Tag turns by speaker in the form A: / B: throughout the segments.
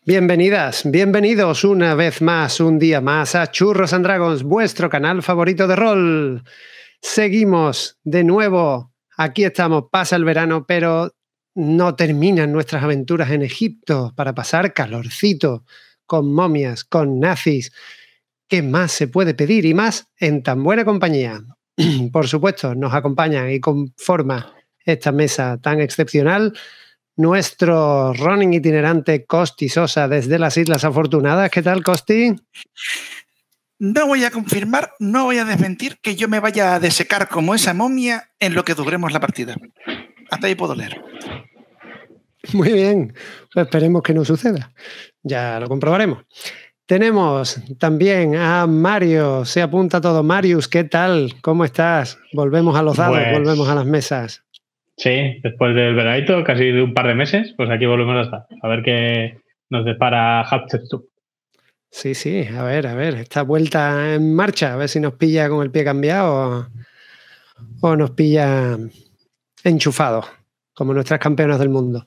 A: Bienvenidas, bienvenidos una vez más, un día más a Churros and Dragons, vuestro canal favorito de rol. Seguimos de nuevo, aquí estamos, pasa el verano, pero no terminan nuestras aventuras en Egipto para pasar calorcito, con momias, con nazis. ¿Qué más se puede pedir? Y más en tan buena compañía. Por supuesto, nos acompañan y conforma esta mesa tan excepcional nuestro running itinerante Costi Sosa desde las Islas Afortunadas. ¿Qué tal, Costi?
B: No voy a confirmar, no voy a desmentir que yo me vaya a desecar como esa momia en lo que duremos la partida. Hasta ahí puedo leer.
A: Muy bien, pues esperemos que no suceda. Ya lo comprobaremos. Tenemos también a Mario, se apunta todo. Marius, ¿qué tal? ¿Cómo estás? Volvemos a los dados, volvemos a las mesas.
C: Sí, después del veranito, casi de un par de meses, pues aquí volvemos a estar. A ver qué nos depara Hatshepsut.
A: Sí, a ver, esta vuelta en marcha, a ver si nos pilla con el pie cambiado o nos pilla enchufados, como nuestras campeonas del mundo.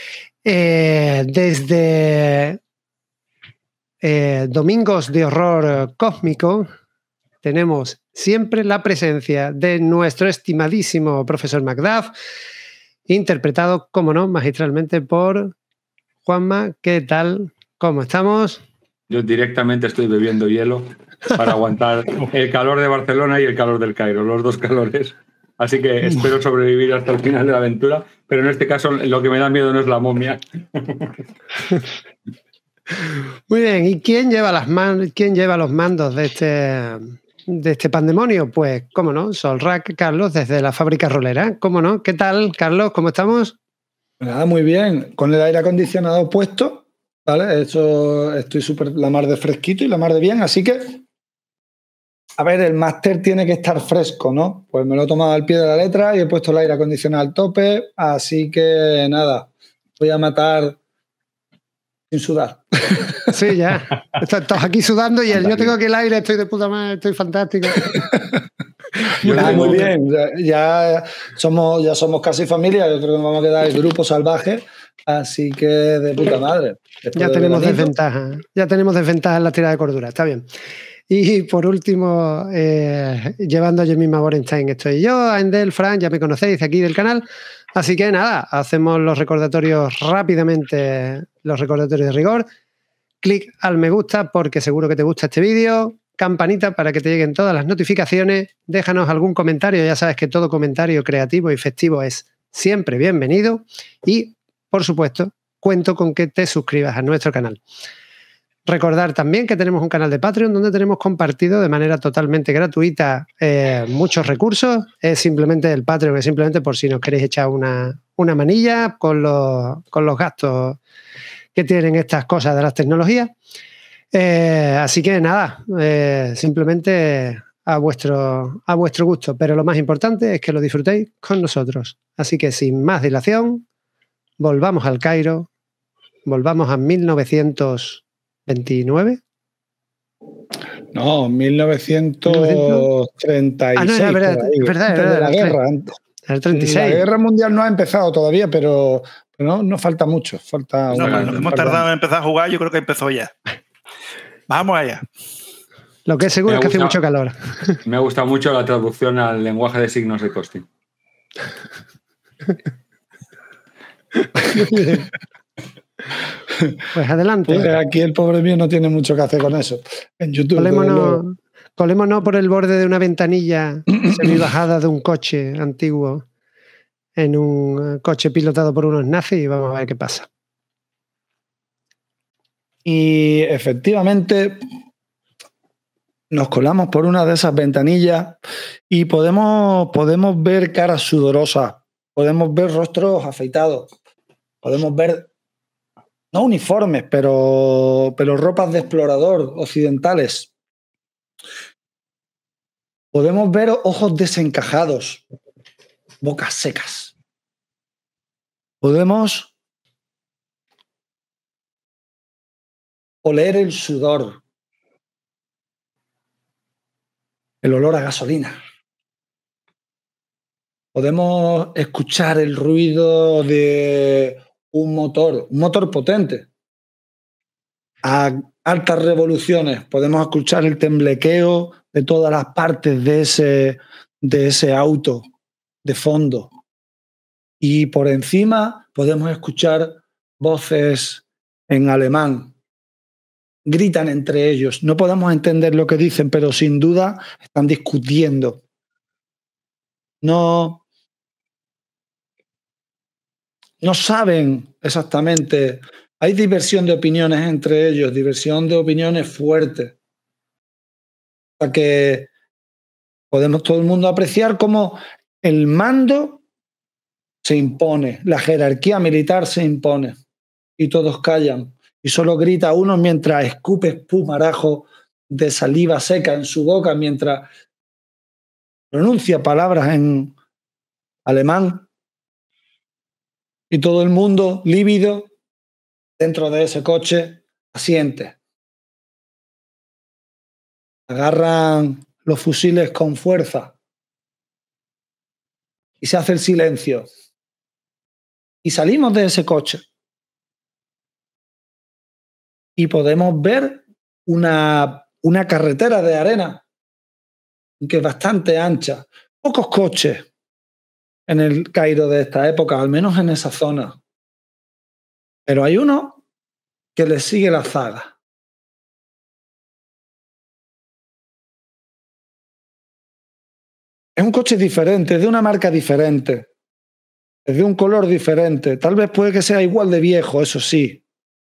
A: Desde Domingos de Horror Cósmico tenemos siempre la presencia de nuestro estimadísimo profesor Macduff, interpretado, como no, magistralmente por Juanma. ¿Qué tal? ¿Cómo estamos?
D: Yo directamente estoy bebiendo hielo para aguantar el calor de Barcelona y el calor del Cairo, los dos calores. Así que espero sobrevivir hasta el final de la aventura, pero en este caso lo que me da miedo no es la momia.
A: Muy bien, ¿y quién lleva los mandos de este pandemonio? Pues, cómo no, Solrak Carlos desde la fábrica rolera. ¿Cómo no? ¿Qué tal, Carlos? ¿Cómo estamos?
E: Nada, muy bien. Con el aire acondicionado puesto, ¿vale? Eso, estoy súper la mar de fresquito y la mar de bien, así que a ver, el máster tiene que estar fresco, ¿no? Pues me lo he tomado al pie de la letra y he puesto el aire acondicionado al tope, así que nada, voy a matar sin sudar.
A: Sí, ya. Estás aquí sudando y yo tengo aquí el aire, estoy de puta madre, estoy fantástico.
E: Muy bien, ya somos casi familia, yo creo que nos vamos a quedar el grupo salvaje, así que de puta madre.
A: Ya tenemos desventaja en la tirada de cordura, está bien. Y por último, llevando a Jemima Borenstein estoy yo, a Endel, Fran, ya me conocéis aquí del canal. Así que nada, hacemos los recordatorios rápidamente, los recordatorios de rigor. Clic al me gusta porque seguro que te gusta este vídeo. Campanita para que te lleguen todas las notificaciones. Déjanos algún comentario, ya sabes que todo comentario creativo y festivo es siempre bienvenido. Y, por supuesto, cuento con que te suscribas a nuestro canal. Recordar también que tenemos un canal de Patreon donde tenemos compartido de manera totalmente gratuita muchos recursos. Es simplemente el Patreon, es simplemente por si nos queréis echar una manilla con los gastos que tienen estas cosas de las tecnologías. Así que nada, simplemente a vuestro gusto. Pero lo más importante es que lo disfrutéis con nosotros. Así que sin más dilación, volvamos al Cairo, volvamos a 1929.
E: No, 1936.
A: Ah, no, es verdad.
E: De la guerra.
A: El 36.
E: La guerra mundial no ha empezado todavía, pero no falta mucho.
B: Hemos tardado en empezar a jugar, yo creo que empezó ya. Vamos allá.
A: Lo que es seguro es que hace mucho calor.
D: Me ha gustado mucho la traducción al lenguaje de signos de Costi.
A: Pues adelante.
E: Pues aquí el pobre mío no tiene mucho que hacer con eso. En YouTube.
A: Colémonos por el borde de una ventanilla semibajada de un coche antiguo en un coche pilotado por unos nazis y vamos a ver qué pasa.
E: Y efectivamente nos colamos por una de esas ventanillas y podemos ver caras sudorosas, podemos ver rostros afeitados, podemos ver no uniformes, pero ropas de explorador occidentales. Podemos ver ojos desencajados, bocas secas. Podemos oler el sudor, el olor a gasolina. Podemos escuchar el ruido de un motor potente. a altas revoluciones podemos escuchar el temblequeo de todas las partes de ese auto de fondo. Y por encima podemos escuchar voces en alemán. Gritan entre ellos. No podemos entender lo que dicen, pero sin duda están discutiendo. No saben exactamente. Hay diversión de opiniones entre ellos, diversión de opiniones fuertes. Para que podemos todo el mundo apreciar cómo el mando se impone, la jerarquía militar se impone y todos callan. Y solo grita uno mientras escupe espumarajo de saliva seca en su boca, mientras pronuncia palabras en alemán. Y todo el mundo, lívido, dentro de ese coche, asiente. Agarran los fusiles con fuerza. Y se hace el silencio. Y salimos de ese coche. Y podemos ver una carretera de arena que es bastante ancha. Pocos coches en el Cairo de esta época, al menos en esa zona. Pero hay uno que le sigue la zaga. Es un coche diferente, de una marca diferente, es de un color diferente. Tal vez puede que sea igual de viejo, eso sí.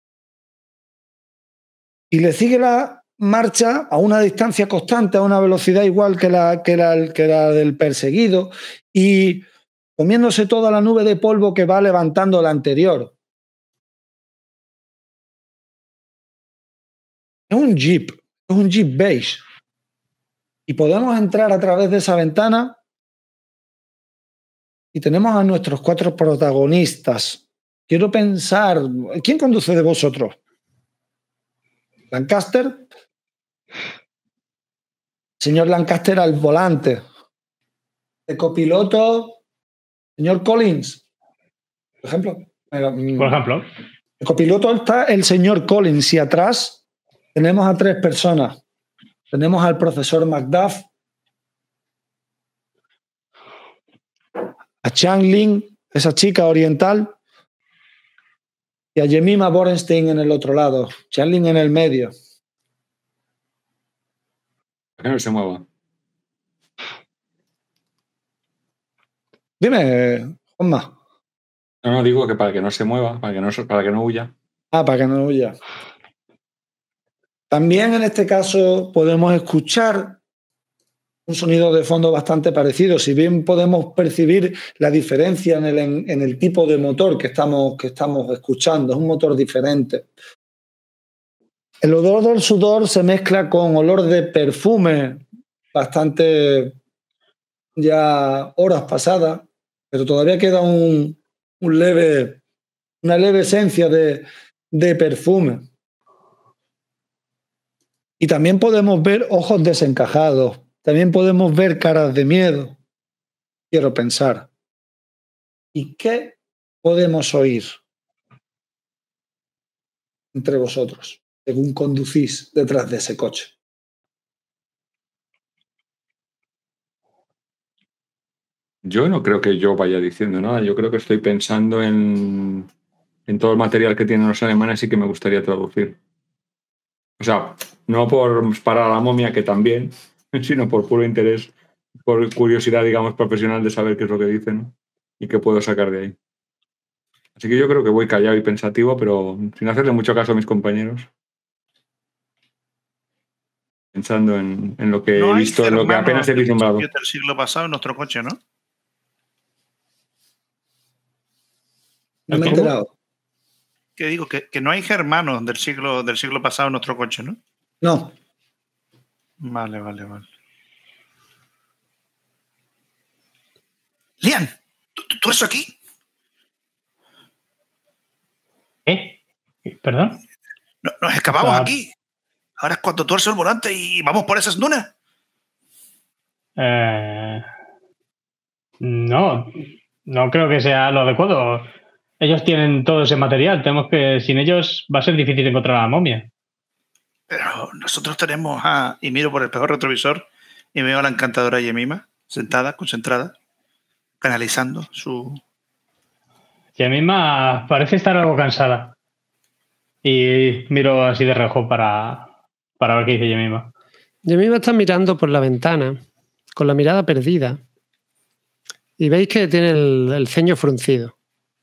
E: Y le sigue la marcha a una distancia constante, a una velocidad igual que la del perseguido, y comiéndose toda la nube de polvo que va levantando la anterior. Es un Jeep beige. Y podemos entrar a través de esa ventana y tenemos a nuestros 4 protagonistas. Quiero pensar, ¿quién conduce de vosotros? Lancaster. Señor Lancaster al volante. De copiloto, señor Collins, por ejemplo.
C: Por ejemplo.
E: De copiloto está el señor Collins y atrás tenemos a 3 personas. Tenemos al profesor Macduff, a Chang Ling, esa chica oriental, y a Jemima Borenstein en el otro lado. Chang Ling en el medio.
D: Que no se mueva.
E: Dime, Juanma.
D: No, digo que para que no se mueva, para que no huya.
E: Ah, para que no huya. También en este caso podemos escuchar un sonido de fondo bastante parecido, si bien podemos percibir la diferencia en el tipo de motor que estamos escuchando. Es un motor diferente. El olor del sudor se mezcla con olor de perfume, bastante ya horas pasadas, pero todavía queda una leve esencia de perfume. Y también podemos ver ojos desencajados, también podemos ver caras de miedo. Quiero pensar. ¿Y qué podemos oír entre vosotros, según conducís detrás de ese coche?
D: Yo no creo que yo vaya diciendo nada. Yo creo que estoy pensando en todo el material que tienen los alemanes y que me gustaría traducir. O sea, no por parar a la momia, que también, sino por puro interés, por curiosidad, digamos, profesional de saber qué es lo que dicen, ¿no? Y qué puedo sacar de ahí. Así que yo creo que voy callado y pensativo, pero sin hacerle mucho caso a mis compañeros. Pensando en lo que he visto, en lo que apenas he vislumbrado.
B: Del siglo pasado en nuestro coche, ¿no?
E: No me he enterado.
B: Que digo que no hay germanos del siglo pasado en nuestro coche, ¿no?
E: No.
B: Vale. Liam, ¿tú eso aquí?
C: ¿Perdón?
B: Nos escapamos aquí. Ahora es cuando tuerzo el volante y vamos por esas dunas.
C: No creo que sea lo adecuado. Ellos tienen todo ese material. Sin ellos va a ser difícil encontrar a la momia.
B: Pero nosotros tenemos a... Y miro por el espejo retrovisor y veo a la encantadora Yemima sentada, concentrada, canalizando su...
C: Yemima parece estar algo cansada. Y miro así de reojo para ver qué dice Yemima.
A: Yemima está mirando por la ventana, con la mirada perdida. Y veis que tiene el ceño fruncido.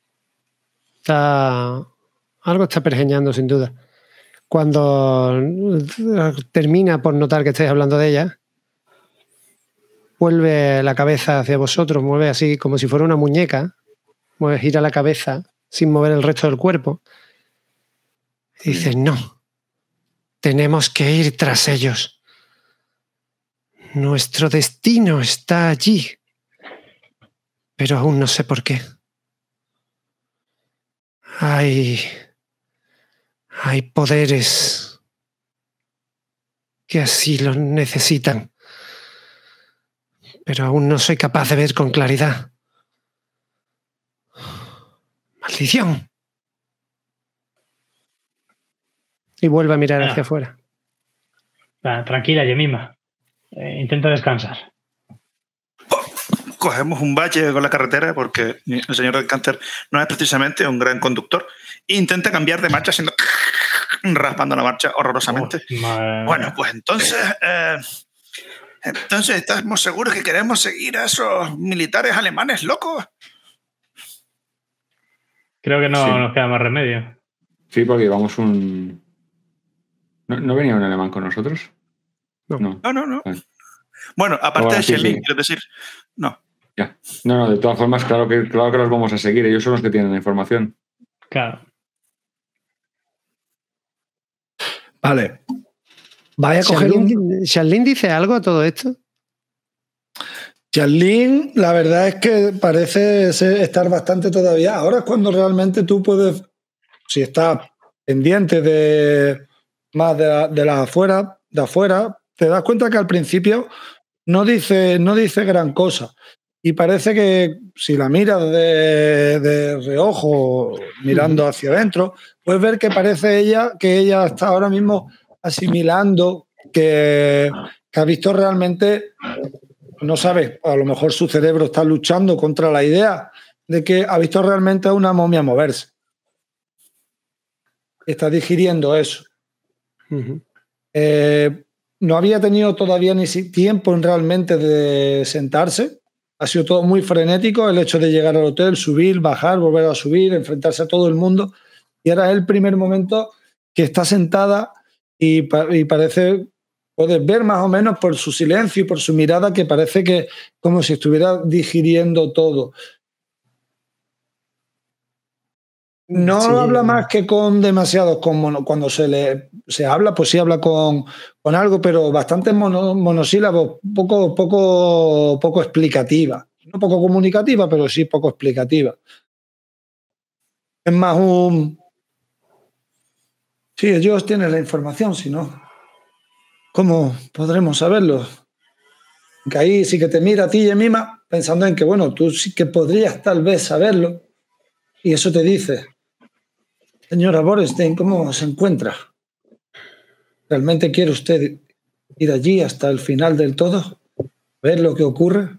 A: Algo está pergeñando, sin duda. Cuando termina por notar que estáis hablando de ella, vuelve la cabeza hacia vosotros, mueve así como si fuera una muñeca, gira la cabeza sin mover el resto del cuerpo. Y dice, no, tenemos que ir tras ellos. Nuestro destino está allí, pero aún no sé por qué. Hay poderes que así lo necesitan, pero aún no soy capaz de ver con claridad. ¡Maldición! Y vuelve a mirar hacia afuera.
C: Tranquila, Yemima. Intenta descansar.
B: Cogemos un valle con la carretera porque el señor del Cánter no es precisamente un gran conductor e intenta cambiar de marcha haciendo raspando la marcha horrorosamente. Bueno, pues entonces ¿estamos seguros que queremos seguir a esos militares alemanes locos?
C: Creo que no nos queda más remedio.
D: Sí, porque llevamos un... ¿No venía un alemán con nosotros?
B: No. Bueno, aparte de Shelly, quiero decir, no.
D: Ya. No, de todas formas, claro que los vamos a seguir. Ellos son los que tienen la información.
C: Claro.
E: Vale. Vaya a coger
A: ¿Charlene dice algo a todo esto?
E: Charlene, la verdad es que parece estar bastante todavía. Ahora es cuando realmente tú puedes, si estás pendiente de más de afuera, te das cuenta que al principio no dice gran cosa. Y parece que si la miras de reojo, mirando hacia adentro, puedes ver que parece que ella está ahora mismo asimilando que ha visto realmente, no sabe, a lo mejor su cerebro está luchando contra la idea de que ha visto realmente a una momia moverse. Está digiriendo eso. No había tenido todavía ni tiempo realmente de sentarse. Ha sido todo muy frenético, el hecho de llegar al hotel, subir, bajar, volver a subir, enfrentarse a todo el mundo. Y era el primer momento que está sentada y parece, puedes ver más o menos por su silencio y por su mirada que parece que como si estuviera digiriendo todo. No habla más que con demasiados, cuando se habla, pues sí habla con algo, pero bastante monosílabos, poco explicativa. No poco comunicativa, pero sí poco explicativa. Es más sí, ellos tienen la información, si no, ¿cómo podremos saberlo? Que ahí sí que te mira a ti, Yemima, pensando en que, bueno, tú sí que podrías tal vez saberlo, y eso te dice... Señora Borenstein, ¿cómo se encuentra? ¿Realmente quiere usted ir allí hasta el final del todo? ¿Ver lo que ocurre?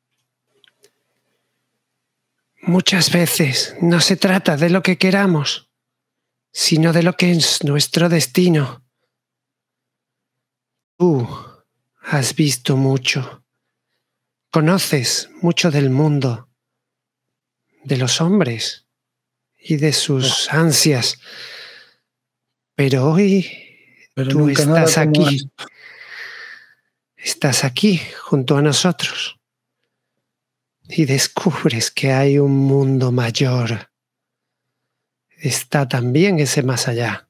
A: Muchas veces no se trata de lo que queramos, sino de lo que es nuestro destino. Tú has visto mucho. Conoces mucho del mundo, de los hombres y de sus ansias. Pero hoy tú estás aquí. Estás aquí junto a nosotros y descubres que hay un mundo mayor. Está también ese más allá.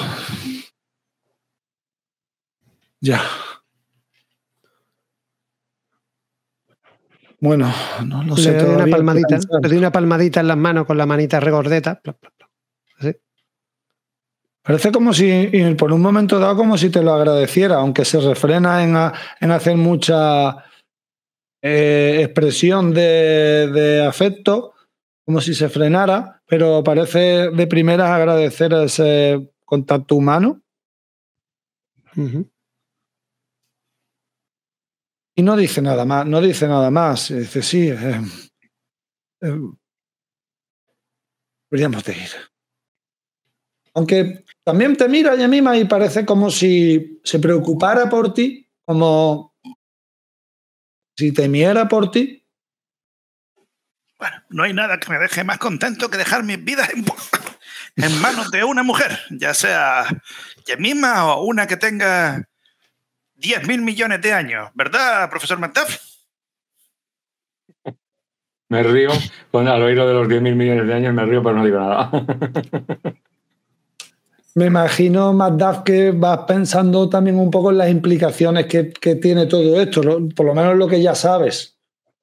E: Ya. Bueno, no lo sé.
A: Le doy una palmadita en las manos con la manita regordeta. ¿Sí?
E: Parece como si, por un momento dado, como si te lo agradeciera, aunque se refrena en hacer mucha expresión de afecto, como si se frenara, pero parece de primeras agradecer ese contacto humano. Y no dice nada más, Dice, sí, deberíamos de ir. Aunque también te mira ella misma y parece como si se preocupara por ti, como si temiera por ti.
B: Bueno, no hay nada que me deje más contento que dejar mis vidas en manos de una mujer, ya sea ella misma o una que tenga 10.000 millones de años, ¿verdad, profesor McDuff?
D: Me río, al oír de los 10.000 millones de años me río, pero no digo nada.
E: Me imagino, McDuff, que vas pensando también un poco en las implicaciones que tiene todo esto, por lo menos lo que ya sabes.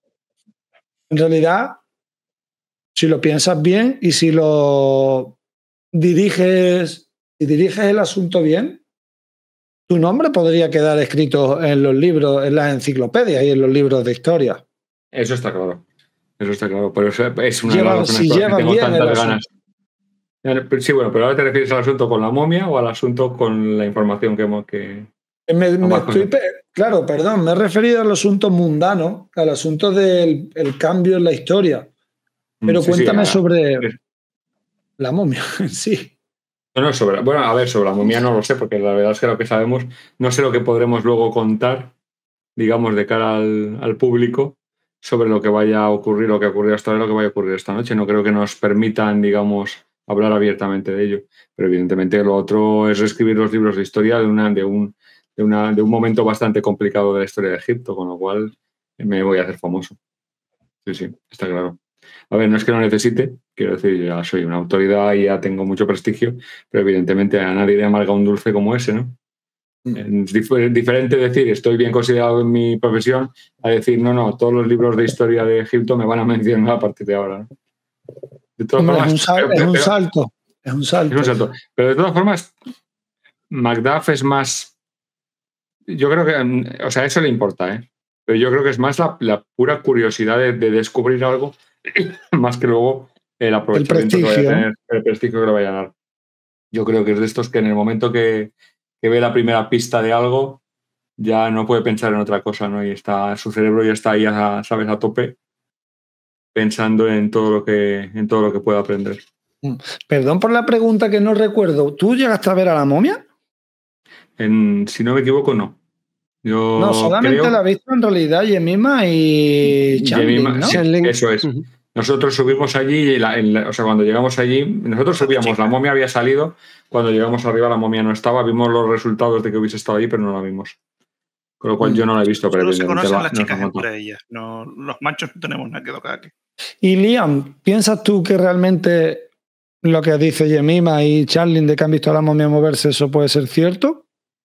E: En realidad, si lo piensas bien y si lo diriges el asunto bien, tu nombre podría quedar escrito en los libros, en las enciclopedias y en los libros de historia.
D: Eso está claro. Pero es una de las razones
E: por las que tengo tantas ganas.
D: Sí, bueno, pero ahora te refieres al asunto con la momia o al asunto con la información que...
E: Claro, perdón, me he referido al asunto mundano, al asunto del cambio en la historia. Pero sí, cuéntame sobre la momia en sí.
D: No, sobre la momia no lo sé, porque la verdad es que lo que sabemos, no sé lo que podremos luego contar, digamos, de cara al público sobre lo que vaya a ocurrir, lo que ha ocurrido hasta ahora, lo que vaya a ocurrir esta noche. No creo que nos permitan, digamos, hablar abiertamente de ello. Pero evidentemente lo otro es reescribir los libros de historia de un momento bastante complicado de la historia de Egipto, con lo cual me voy a hacer famoso. Sí, está claro. A ver, no es que lo necesite, quiero decir, ya soy una autoridad y ya tengo mucho prestigio, pero evidentemente a nadie le amarga un dulce como ese, ¿no? Es diferente decir estoy bien considerado en mi profesión a decir no, todos los libros de historia de Egipto me van a mencionar a partir de ahora, ¿no? De todas formas,
E: es un salto.
D: Pero de todas formas, McDuff es más... Yo creo que... O sea, eso le importa, ¿eh? Pero yo creo que es más la pura curiosidad de descubrir algo más que luego el aprovechamiento que vaya a tener, el prestigio que le vaya a dar. Yo creo que es de estos que en el momento que ve la primera pista de algo ya no puede pensar en otra cosa, ¿no? Y su cerebro ya está ahí, ¿sabes?, a tope, pensando en todo lo que pueda aprender.
E: Perdón por la pregunta que no recuerdo. ¿Tú llegaste a ver a la momia?
D: Si no me equivoco, no.
E: No, solamente la he visto en realidad Yemima y Chanling, ¿no?
D: Sí, eso es. Nosotros subimos allí, cuando llegamos allí, nosotros subíamos, la momia había salido, cuando llegamos arriba la momia no estaba, vimos los resultados de que hubiese estado allí, pero no la vimos. Con lo cual yo no la he visto.
B: Solo se conocen las chicas entre ellas, no, los machos no tenemos nada que tocar aquí.
E: Y Liam, ¿piensas tú que realmente lo que dice Yemima y Chanling de que han visto a la momia moverse, eso puede ser cierto?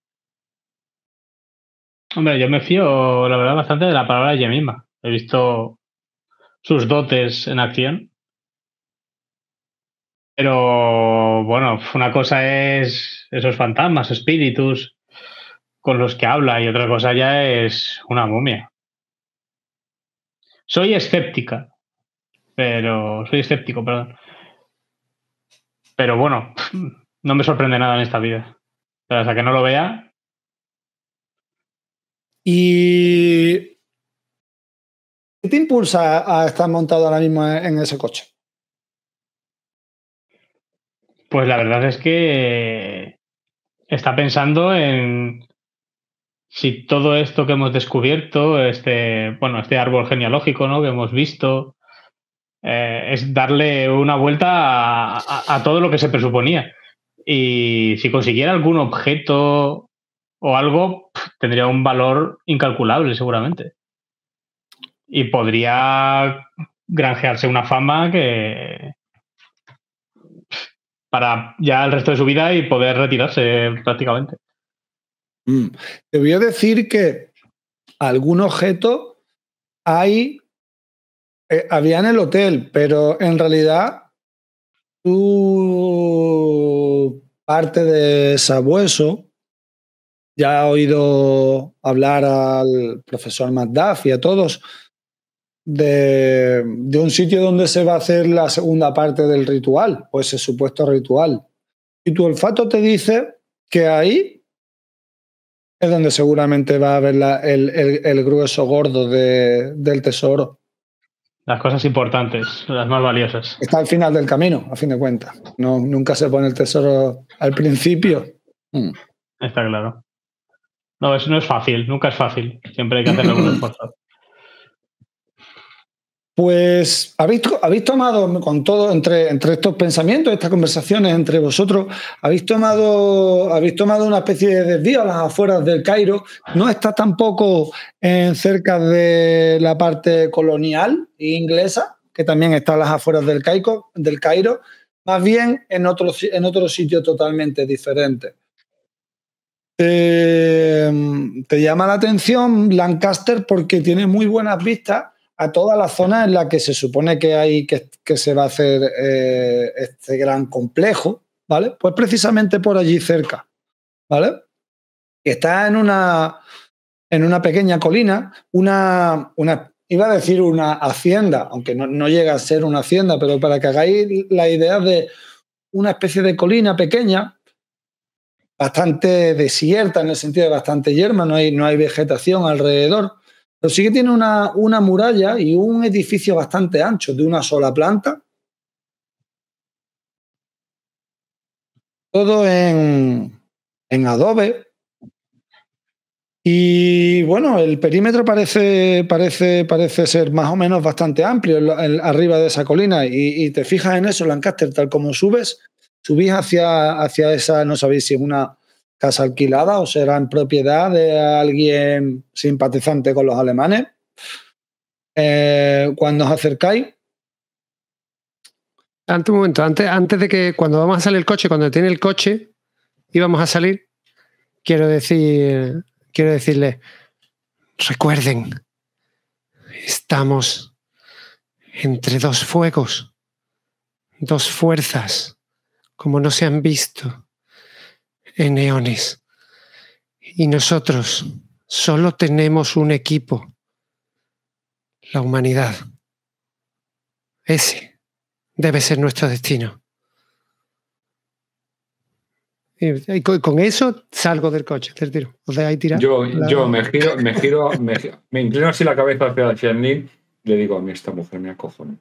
C: Hombre, yo me fío, la verdad, bastante de la palabra de Yemima. He visto sus dotes en acción. Pero, bueno, una cosa es esos fantasmas, espíritus con los que habla y otra cosa ya es una momia. Soy escéptico, perdón. Pero bueno, no me sorprende nada en esta vida. Pero hasta que no lo vea...
E: ¿Y qué te impulsa a estar montado ahora mismo en ese coche?
C: Pues la verdad es que está pensando en si todo esto que hemos descubierto, este árbol genealógico, ¿no?, que hemos visto, es darle una vuelta a todo lo que se presuponía. Y si consiguiera algún objeto o algo, tendría un valor incalculable seguramente. Y podría granjearse una fama que para ya el resto de su vida y poder retirarse prácticamente.
E: Te voy a decir que algún objeto había en el hotel, pero en realidad tu parte de sabueso, ya he oído hablar al profesor McDuff y a todos de un sitio donde se va a hacer la segunda parte del ritual, pues ese supuesto ritual. Y tu olfato te dice que ahí es donde seguramente va a haber el grueso gordo del tesoro.
C: Las cosas importantes, las más valiosas.
E: Está al final del camino, a fin de cuentas. No, nunca se pone el tesoro al principio.
C: Está claro. No, no es fácil, nunca es fácil. Siempre hay que hacer algún esfuerzo.
E: Pues habéis tomado, con todo, entre estos pensamientos, estas conversaciones entre vosotros, habéis tomado una especie de desvío a las afueras del Cairo. No está tampoco cerca de la parte colonial inglesa, que también está a las afueras del Cairo, más bien en otro sitio totalmente diferente. Te llama la atención Lancaster porque tiene muy buenas vistas a toda la zona en la que se supone que se va a hacer este gran complejo, ¿vale? Pues precisamente por allí cerca, ¿vale? Está en una pequeña colina, iba a decir una hacienda, aunque no llega a ser una hacienda, pero para que hagáis la idea de una especie de colina pequeña, bastante desierta en el sentido de bastante yerma, no hay vegetación alrededor. Pero sí que tiene una muralla y un edificio bastante ancho, de una sola planta. Todo en adobe. Y bueno, el perímetro parece ser más o menos bastante amplio arriba de esa colina. Y te fijas en eso, Lancaster, tal como subís hacia esa, no sabéis si es una casa alquilada o será en propiedad de alguien simpatizante con los alemanes. Cuando os acercáis.
A: Un momento, antes de que cuando vamos a salir el coche, cuando tiene el coche y vamos a salir, quiero decirle, recuerden, estamos entre dos fuegos, dos fuerzas, como no se han visto en eones. Y nosotros solo tenemos un equipo, la humanidad. Ese debe ser nuestro destino. Y con eso salgo del coche, del tiro. ¿Os dejáis tirar?
D: Yo me giro, me inclino así la cabeza hacia el Neil y le digo, a mí esta mujer me acojona.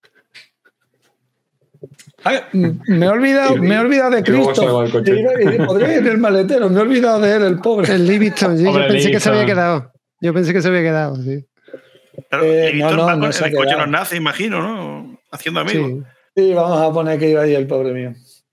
E: Me he olvidado de Cristo. Podría ir en el maletero. Me he olvidado de él, el pobre.
A: El Livingston, sí, yo pensé que se había quedado. Sí.
B: Pero Livingston va en el coche de los nazis, imagino, ¿no? Haciendo amigos.
E: Sí, vamos a poner que iba ahí el pobre mío.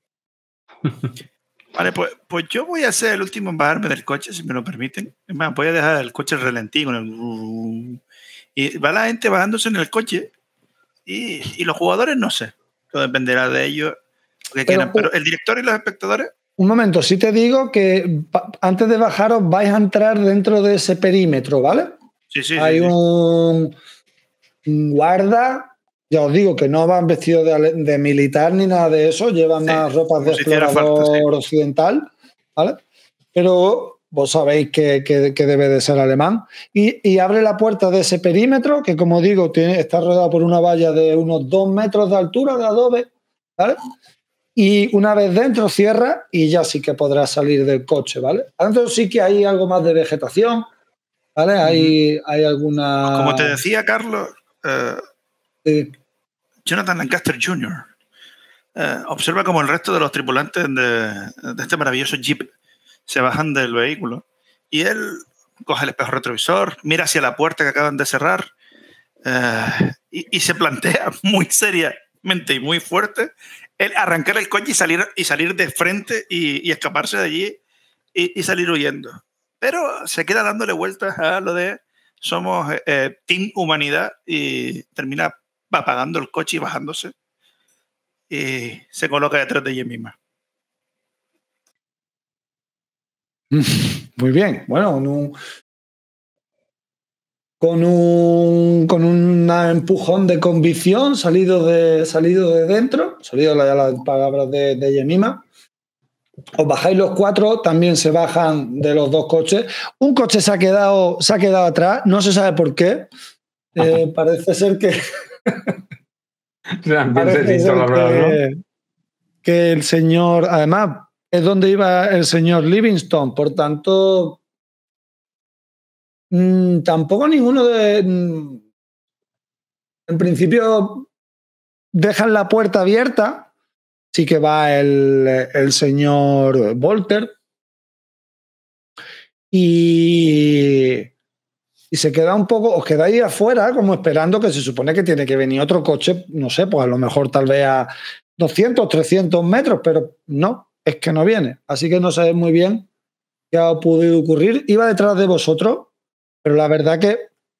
B: Vale, pues yo voy a ser el último en bajarme del coche, si me lo permiten. Es más, voy a dejar el coche ralentí con el... Y va la gente bajándose en el coche y los jugadores no sé. Todo dependerá de ellos. Pero el director y los espectadores...
E: Un momento, sí te digo que antes de bajaros vais a entrar dentro de ese perímetro, ¿vale?
B: Sí.
E: Hay un guarda... Ya os digo que no van vestidos de militar ni nada de eso, llevan más ropas de explorador occidental, ¿vale? Pero vos sabéis que debe de ser alemán. Y abre la puerta de ese perímetro, que como digo, está rodeado por una valla de unos 2 metros de altura de adobe, ¿vale? Y una vez dentro cierra y ya sí que podrás salir del coche, ¿vale? Adentro sí que hay algo más de vegetación, ¿vale? Hay alguna...
B: Como te decía, Carlos... Jonathan Lancaster Jr. Observa como el resto de los tripulantes de este maravilloso jeep se bajan del vehículo y él coge el espejo retrovisor, mira hacia la puerta que acaban de cerrar y se plantea muy seriamente y muy fuerte el arrancar el coche y salir de frente y escaparse de allí y salir huyendo. Pero se queda dándole vueltas a lo de somos Team Humanidad y termina apagando el coche y bajándose y se coloca detrás de ella misma.
E: Muy bien, bueno, con un empujón de convicción salido de dentro, salido las palabras de Yemima. Os bajáis los 4, también se bajan de los 2 coches. Un coche se ha quedado atrás, no se sabe por qué. Parece ser que que el señor, además, es donde iba el señor Livingston, por tanto, Tampoco ninguno de... En principio dejan la puerta abierta. Sí que va el señor Volter. Y se queda un poco, os quedáis afuera como esperando que se supone que tiene que venir otro coche, no sé, pues a lo mejor tal vez a 200, 300 metros, pero no, es que no viene. Así que no sabéis muy bien qué ha podido ocurrir. Iba detrás de vosotros, pero la verdad que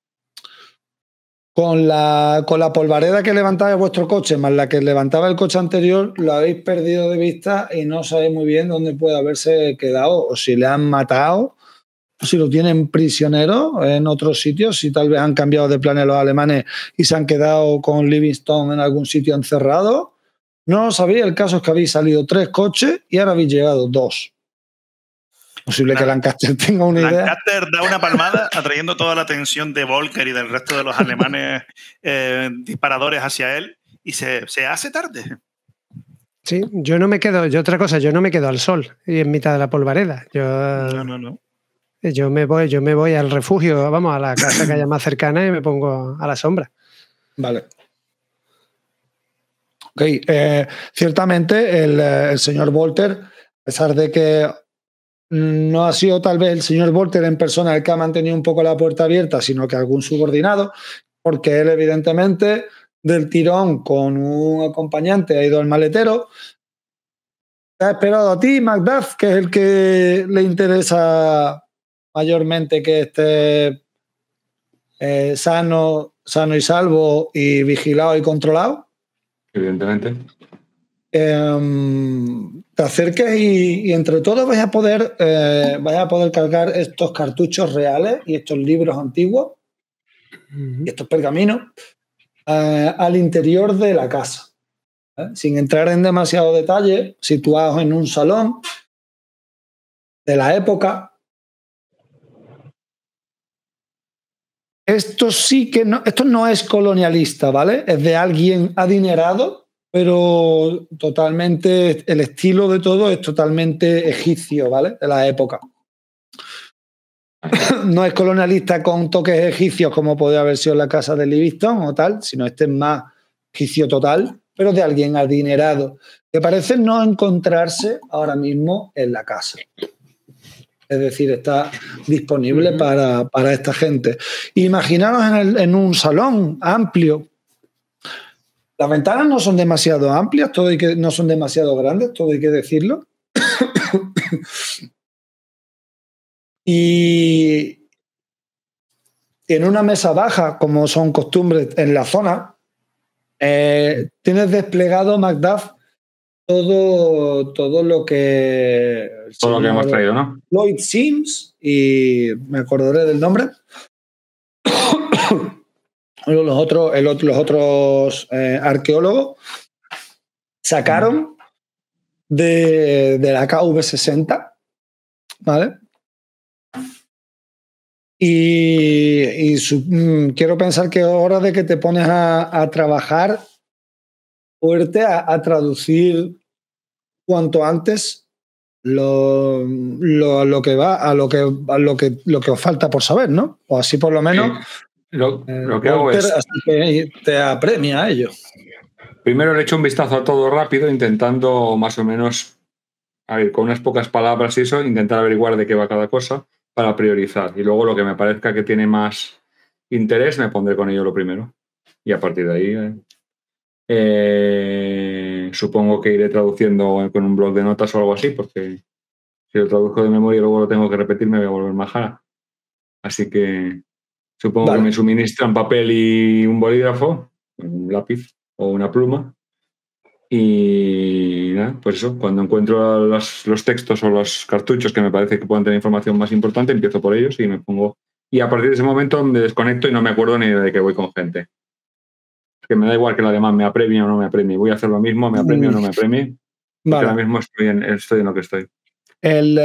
E: con la polvareda que levantaba vuestro coche más la que levantaba el coche anterior, lo habéis perdido de vista y no sabéis muy bien dónde puede haberse quedado o si le han matado, si lo tienen prisionero en otros sitios, si tal vez han cambiado de planes los alemanes y se han quedado con Livingstone en algún sitio encerrado. No lo sabéis, el caso es que habéis salido 3 coches y ahora habéis llegado 2. Posible que Lancaster tenga una idea.
B: Lancaster da una palmada atrayendo toda la atención de Volker y del resto de los alemanes disparadores hacia él y se hace tarde.
A: Sí, yo no me quedo al sol y en mitad de la polvareda.
B: No.
A: Yo me voy al refugio, vamos, a la casa que haya más cercana y me pongo a la sombra.
E: Vale. Ok, ciertamente el señor Volter, a pesar de que no ha sido tal vez el señor Volter en persona el que ha mantenido un poco la puerta abierta, sino que algún subordinado, porque él evidentemente del tirón con un acompañante ha ido al maletero. Te ha esperado a ti, Macduff, que es el que le interesa mayormente que esté sano y salvo y vigilado y controlado.
D: Evidentemente.
E: Te acerques y entre todos vais a poder cargar estos cartuchos reales y estos libros antiguos y estos pergaminos al interior de la casa. Sin entrar en demasiado detalle, situados en un salón de la época. Esto no es colonialista, ¿vale? Es de alguien adinerado, pero totalmente, el estilo de todo es totalmente egipcio, ¿vale? De la época. No es colonialista con toques egipcios como podría haber sido la casa de Livingstone o tal, sino este es más egipcio total, pero de alguien adinerado, que parece no encontrarse ahora mismo en la casa. Es decir, está disponible para esta gente. Imaginaros en un salón amplio. Las ventanas no son demasiado amplias, no son demasiado grandes, todo hay que decirlo. Y en una mesa baja, como son costumbres en la zona, tienes desplegado, Macduff, todo lo que...
D: Todo lo que hemos traído, ¿no?
E: Lloyd Sims, y me acordaré del nombre. Los otros arqueólogos sacaron de la KV-60, ¿vale? Y quiero pensar que es hora de que te pones a trabajar fuerte, a traducir cuanto antes lo que os falta por saber, ¿no? O así por lo menos.
D: Lo que hago es...
E: Así que te apremia a ello.
D: Primero le echo un vistazo a todo rápido, intentando más o menos, a ver, con unas pocas palabras y eso, intentar averiguar de qué va cada cosa para priorizar. Y luego lo que me parezca que tiene más interés, me pondré con ello lo primero. Y a partir de ahí, supongo que iré traduciendo con un blog de notas o algo así, porque si lo traduzco de memoria y luego lo tengo que repetir, me voy a volver majara. Así que supongo que me suministran papel y un bolígrafo, un lápiz o una pluma. Y nada, pues eso, cuando encuentro los textos o los cartuchos que me parece que puedan tener información más importante, empiezo por ellos y me pongo... Y a partir de ese momento me desconecto y no me acuerdo ni de que voy con gente. Que me da igual que la demás me apremie o no me apremie. Voy a hacer lo mismo, me apremie o no me apremie. Vale. Ahora mismo estoy en lo que estoy.
E: El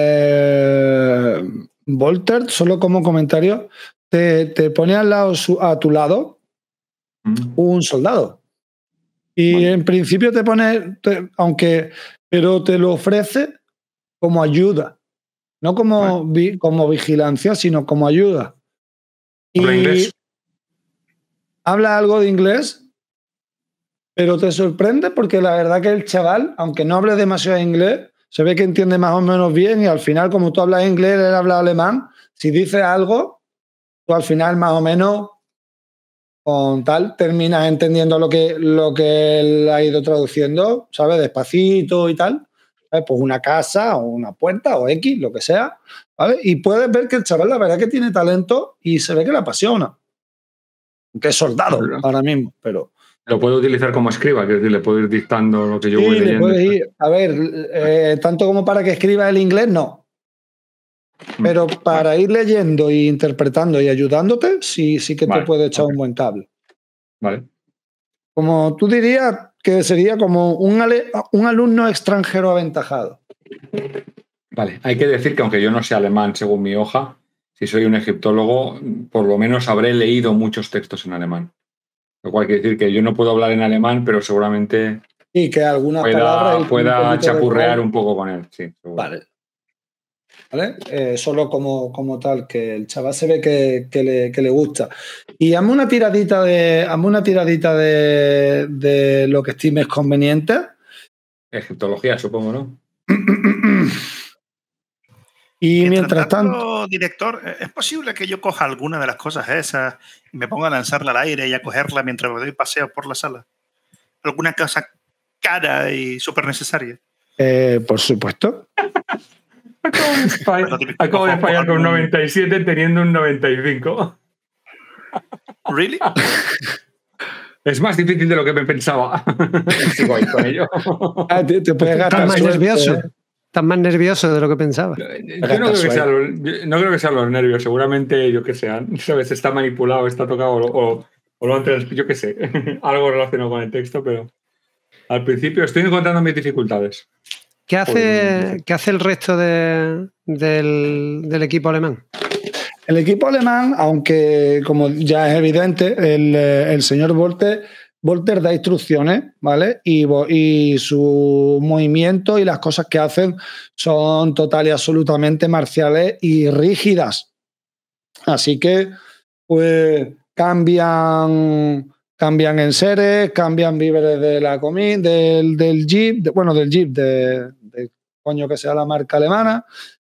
E: Volter, solo como comentario, te pone al lado, a tu lado un soldado. Y en principio te pone, pero te lo ofrece como ayuda. No como vigilancia, sino como ayuda.
D: ¿Habla inglés?
E: Habla algo de inglés, pero te sorprende porque la verdad que el chaval, aunque no hable demasiado inglés, se ve que entiende más o menos bien y al final, como tú hablas inglés, él habla alemán, si dices algo, tú al final más o menos con tal terminas entendiendo lo que él ha ido traduciendo, ¿sabes? Despacito y tal. ¿Sabes? Pues una casa o una puerta o X, lo que sea, ¿vale? Y puedes ver que el chaval la verdad que tiene talento y se ve que le apasiona. Que es soldado ahora mismo, pero...
D: Lo puedo utilizar como escriba, que es decir, le puedo ir dictando lo que yo voy leyendo.
E: Le puedes ir, a ver, tanto como para que escriba el inglés, no. Pero para ir leyendo e interpretando y ayudándote, sí que te puede echar un buen cable.
D: Vale.
E: Como tú dirías que sería como un alumno extranjero aventajado.
D: Vale, hay que decir que aunque yo no sé alemán según mi hoja, si soy un egiptólogo, por lo menos habré leído muchos textos en alemán. Lo cual quiere decir que yo no puedo hablar en alemán, pero seguramente
E: que algunas palabras
D: pueda chapurrear un poco con él. Sí,
E: vale. Solo como tal, que el chaval se ve que le gusta. Y hazme una tiradita de lo que estimes conveniente.
D: Egiptología, supongo, ¿no?
E: Y mientras tanto,
B: director, ¿es posible que yo coja alguna de las cosas esas y me ponga a lanzarla al aire y a cogerla mientras me doy paseo por la sala? ¿Alguna cosa cara y súper necesaria?
E: Por supuesto.
D: Acabo de fallar con un 97 teniendo un 95.
B: ¿Really?
D: Es más difícil de lo que me pensaba. Sigo ahí con ello.
E: Te puedes gastar
A: más nervioso. Estás más nervioso de lo que pensaba.
D: Yo no creo que sean los nervios. Seguramente, yo qué sé, ¿sabes? Está manipulado, está tocado o lo antes, yo qué sé, algo relacionado con el texto, pero al principio estoy encontrando mis dificultades.
A: ¿Qué hace el resto del equipo alemán?
E: El equipo alemán, aunque como ya es evidente, el señor Volter da instrucciones, ¿vale? Y su movimiento y las cosas que hacen son total y absolutamente marciales y rígidas. Así que, pues, cambian enseres, cambian víveres de la comida, del Jeep, del coño que sea la marca alemana,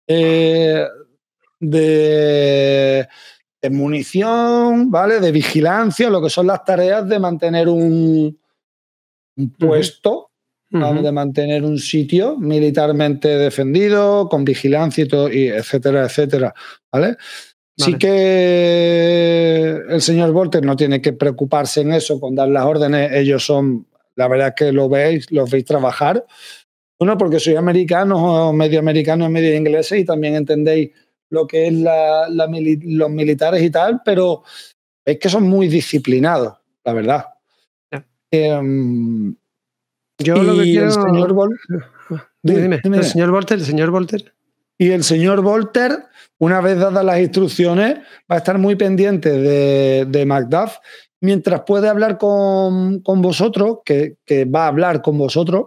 E: de munición, ¿vale? De vigilancia, lo que son las tareas de mantener un puesto, de mantener un sitio militarmente defendido, con vigilancia y todo, y etcétera, etcétera, ¿vale? Sí que el señor Volter no tiene que preocuparse en eso, con dar las órdenes. Ellos son, la verdad es que los veis trabajar. Bueno, porque soy americano, medio ingleses y también entendéis lo que es los militares y tal, pero es que son muy disciplinados, la verdad.
A: Yo lo que quiero...
E: El señor
A: Dime. El señor Volter.
E: Y el señor Volter, una vez dadas las instrucciones, va a estar muy pendiente de Macduff, mientras puede hablar con vosotros, que va a hablar con vosotros.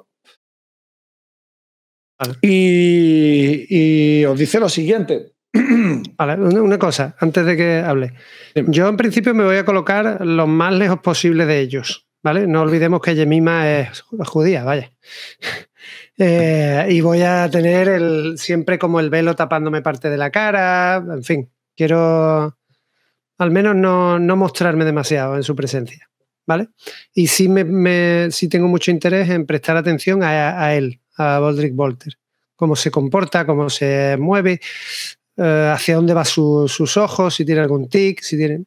E: Vale. Y os dice lo siguiente.
A: Vale, una cosa, antes de que hable. Yo en principio me voy a colocar lo más lejos posible de ellos, ¿vale? No olvidemos que Jemima es judía, vaya. Y voy a tener siempre como el velo tapándome parte de la cara, en fin, quiero al menos no mostrarme demasiado en su presencia, ¿vale? Y sí, sí tengo mucho interés en prestar atención a él, a Voldrik Volter, cómo se comporta, cómo se mueve, hacia dónde van sus ojos, si tiene algún tic, si tiene...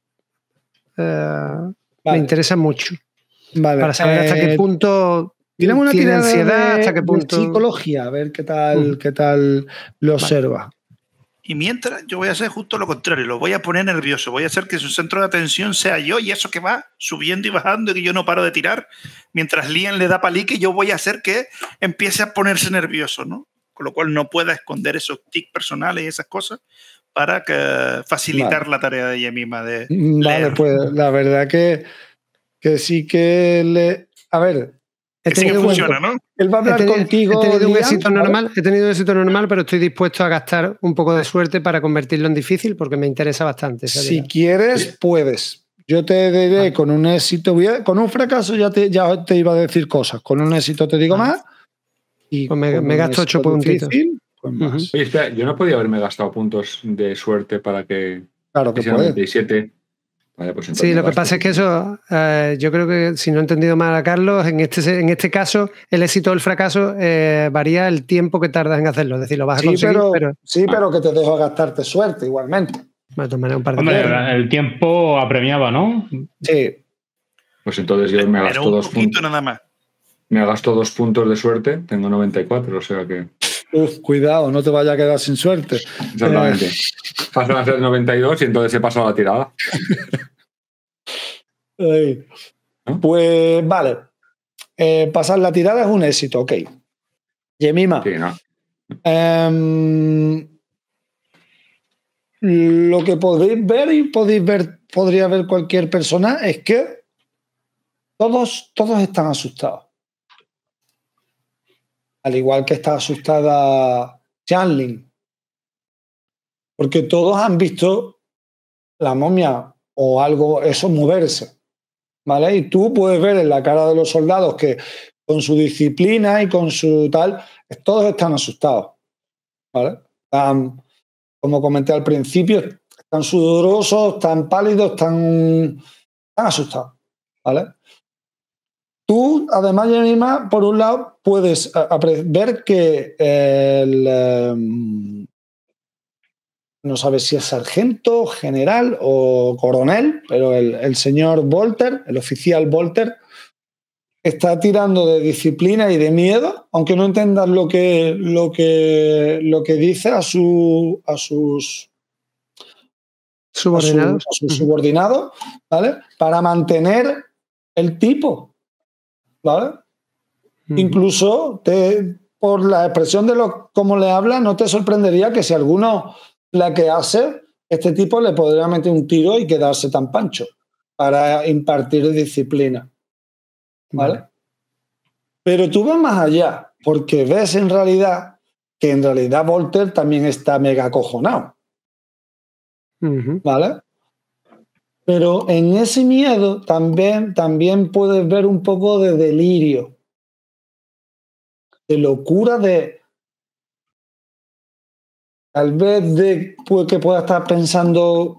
A: Me interesa mucho para saber hasta qué punto...
E: Tiene una tirada
A: ansiedad, hasta qué punto.
E: De psicología, a ver qué tal lo observa.
B: Y mientras, yo voy a hacer justo lo contrario, lo voy a poner nervioso, voy a hacer que su centro de atención sea yo y eso que va subiendo y bajando y que yo no paro de tirar, mientras Liam le da palique, yo voy a hacer que empiece a ponerse nervioso, ¿no? Con lo cual no pueda esconder esos tics personales y esas cosas para facilitar la tarea de ella misma de leer.
E: Pues la verdad que sí que a ver,
A: He
B: Que sí que
A: tenido,
B: funciona, ¿no?
E: Él va a hablar contigo.
A: he tenido un
E: Liam,
A: éxito
E: ¿vale?
A: normal, he tenido un éxito normal, pero estoy dispuesto a gastar un poco de suerte para convertirlo en difícil porque me interesa bastante. esa
E: Si
A: tirada.
E: quieres, puedes. Yo te diré con un éxito, con un fracaso ya te iba a decir cosas. Con un éxito te digo más. Y
A: Pues me
E: con un
A: gasto 8
E: éxito
A: puntitos.
E: difícil, pues más.
D: Oye, espera, yo no podía haberme gastado puntos de suerte para que
E: Claro que
D: hiciera
E: puede.
D: 97. Vale, pues entonces
A: Sí,
D: me
A: lo que
D: gasto
A: pasa es que
D: puntos.
A: eso, yo creo que si no he entendido mal a Carlos, en este caso, el éxito o el fracaso varía el tiempo que tardas en hacerlo. Es decir, lo vas a conseguir, pero
E: pero que te dejo gastarte suerte igualmente.
A: de todas maneras un par de
C: Hombre,
A: días.
C: el tiempo apremiaba, ¿no?
E: Sí.
D: Pues entonces yo me
B: Pero
D: gasto
B: un
D: 2
B: poquito
D: puntos.
B: nada más.
D: Me gasto 2 puntos de suerte, tengo 94, o sea que.
E: Cuidado, no te vaya a quedar sin suerte.
D: Exactamente. Pasan a ser 92 y entonces he pasado la tirada. ¿No?
E: Pues vale. Pasar la tirada es un éxito, ok. Yemima.
D: Sí, no.
E: Lo que podéis ver y podría ver cualquier persona es que todos están asustados. Al igual que está asustada Chanling. Porque todos han visto la momia o algo, eso moverse. ¿Vale? Y tú puedes ver en la cara de los soldados que con su disciplina y con su tal, todos están asustados. ¿Vale? Como comenté al principio, están sudorosos, están pálidos, están asustados. ¿Vale? Tú, además, Yemima, por un lado, puedes ver que no sabes si es sargento, general o coronel, pero el señor Volter, el oficial Volter, está tirando de disciplina y de miedo, aunque no entendas lo que dice a sus subordinados, ¿vale? Para mantener el tipo, ¿vale? Incluso por la expresión de cómo le habla, no te sorprendería que si alguno la que hace, este tipo le podría meter un tiro y quedarse tan pancho para impartir disciplina. ¿Vale? Pero tú ves más allá, porque ves en realidad que Volter también está mega acojonado. ¿Vale? Pero en ese miedo también puedes ver un poco de delirio, de locura, de tal vez que pueda estar pensando,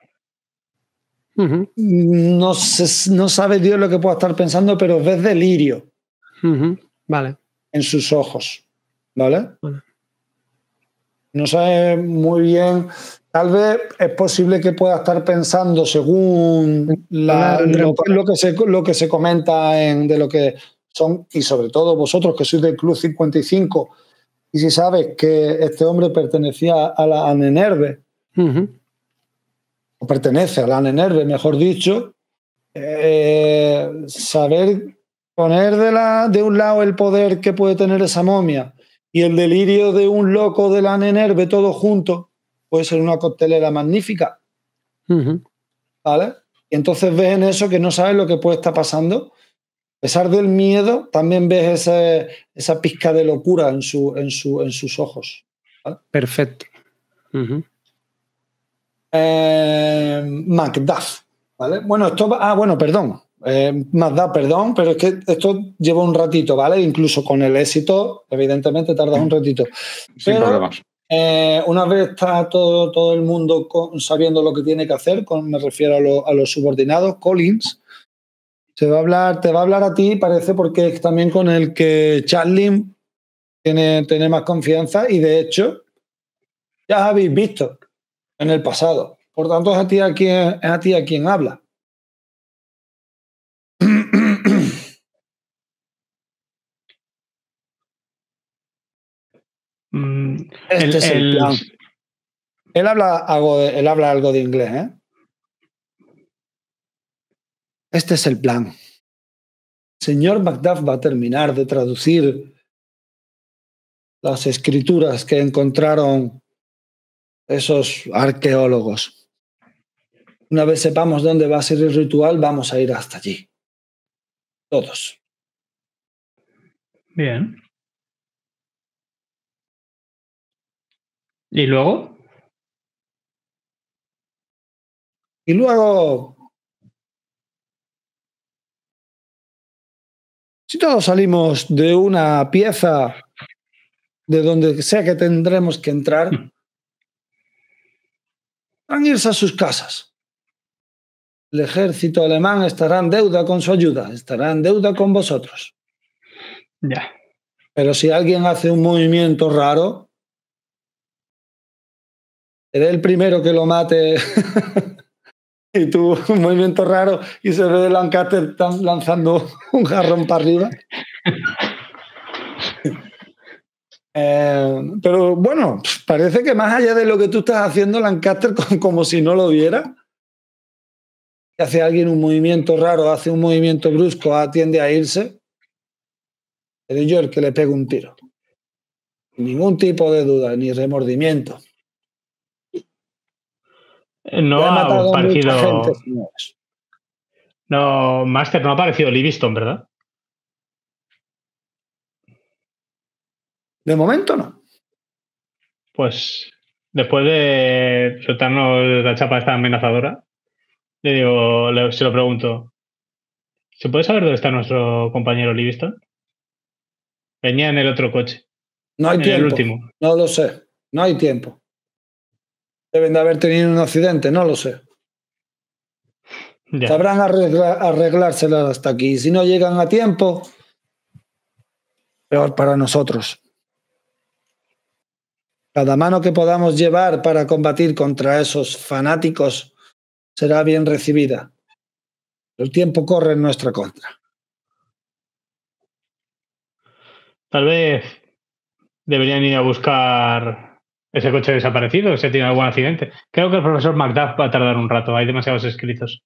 E: no sabe Dios lo que pueda estar pensando, pero ves delirio.
A: Vale.
E: En sus ojos, ¿vale? No sabe muy bien, tal vez es posible que pueda estar pensando según lo que se comenta de lo que son, y sobre todo vosotros que sois del Club 55, y si sabes que este hombre pertenecía a la Ahnenerbe, o pertenece a la Ahnenerbe, mejor dicho, saber poner de un lado el poder que puede tener esa momia y el delirio de un loco de la Ahnenerbe todo junto, puede ser una coctelera magnífica. ¿Vale? Y entonces ves en eso que no sabes lo que puede estar pasando. A pesar del miedo, también ves esa pizca de locura en sus ojos. ¿Vale?
A: Perfecto.
E: Macduff. ¿Vale? Bueno, perdón. Macduff, perdón, pero es que esto lleva un ratito, ¿vale? Incluso con el éxito, evidentemente tardas un ratito.
D: Sin problemas.
E: Una vez está todo el mundo sabiendo lo que tiene que hacer, me refiero a los subordinados, Collins te va a hablar a ti, parece, porque es también con el que Chanling tiene más confianza y de hecho ya habéis visto en el pasado. Por tanto, es a ti a quien habla. Este es el plan. Él habla algo de inglés, ¿eh? Este es el plan. Señor Macduff va a terminar de traducir las escrituras que encontraron esos arqueólogos. Una vez sepamos dónde va a ser el ritual, vamos a ir hasta allí. Todos.
C: Bien. ¿Y luego?
E: Y luego, si todos salimos de una pieza de donde sea que tendremos que entrar, van a irse a sus casas. El ejército alemán estará en deuda con su ayuda, estará en deuda con vosotros.
C: Ya.
E: Pero si alguien hace un movimiento raro, seré el primero que lo mate. Y tú, un movimiento raro, y se ve Lancaster lanzando un jarrón para arriba. Pero bueno, parece que más allá de lo que tú estás haciendo, Lancaster, como si no lo viera, hace alguien un movimiento raro, hace un movimiento brusco, tiende a irse, seré yo el que le pego un tiro. Ningún tipo de duda, ni remordimiento.
C: No
E: he matado
C: ha
E: a
C: parecido.
E: mucha gente, señores.
C: No, Master, no ha aparecido Livingston, ¿verdad?
E: De momento no.
C: Pues después de soltarnos la chapa esta amenazadora, le digo, se lo pregunto. ¿Se puede saber dónde está nuestro compañero Livingston? Venía en el otro coche.
E: No hay tiempo.
C: El último.
E: No lo sé. No hay tiempo. Deben de haber tenido un accidente, no lo sé.
C: Ya.
E: Sabrán arreglárselas hasta aquí. Si no llegan a tiempo, peor para nosotros. Cada mano que podamos llevar para combatir contra esos fanáticos será bien recibida. El tiempo corre en nuestra contra.
C: Tal vez deberían ir a buscar ese coche desaparecido, si tiene algún accidente. Creo que el profesor McDuff va a tardar un rato, hay demasiados escritos.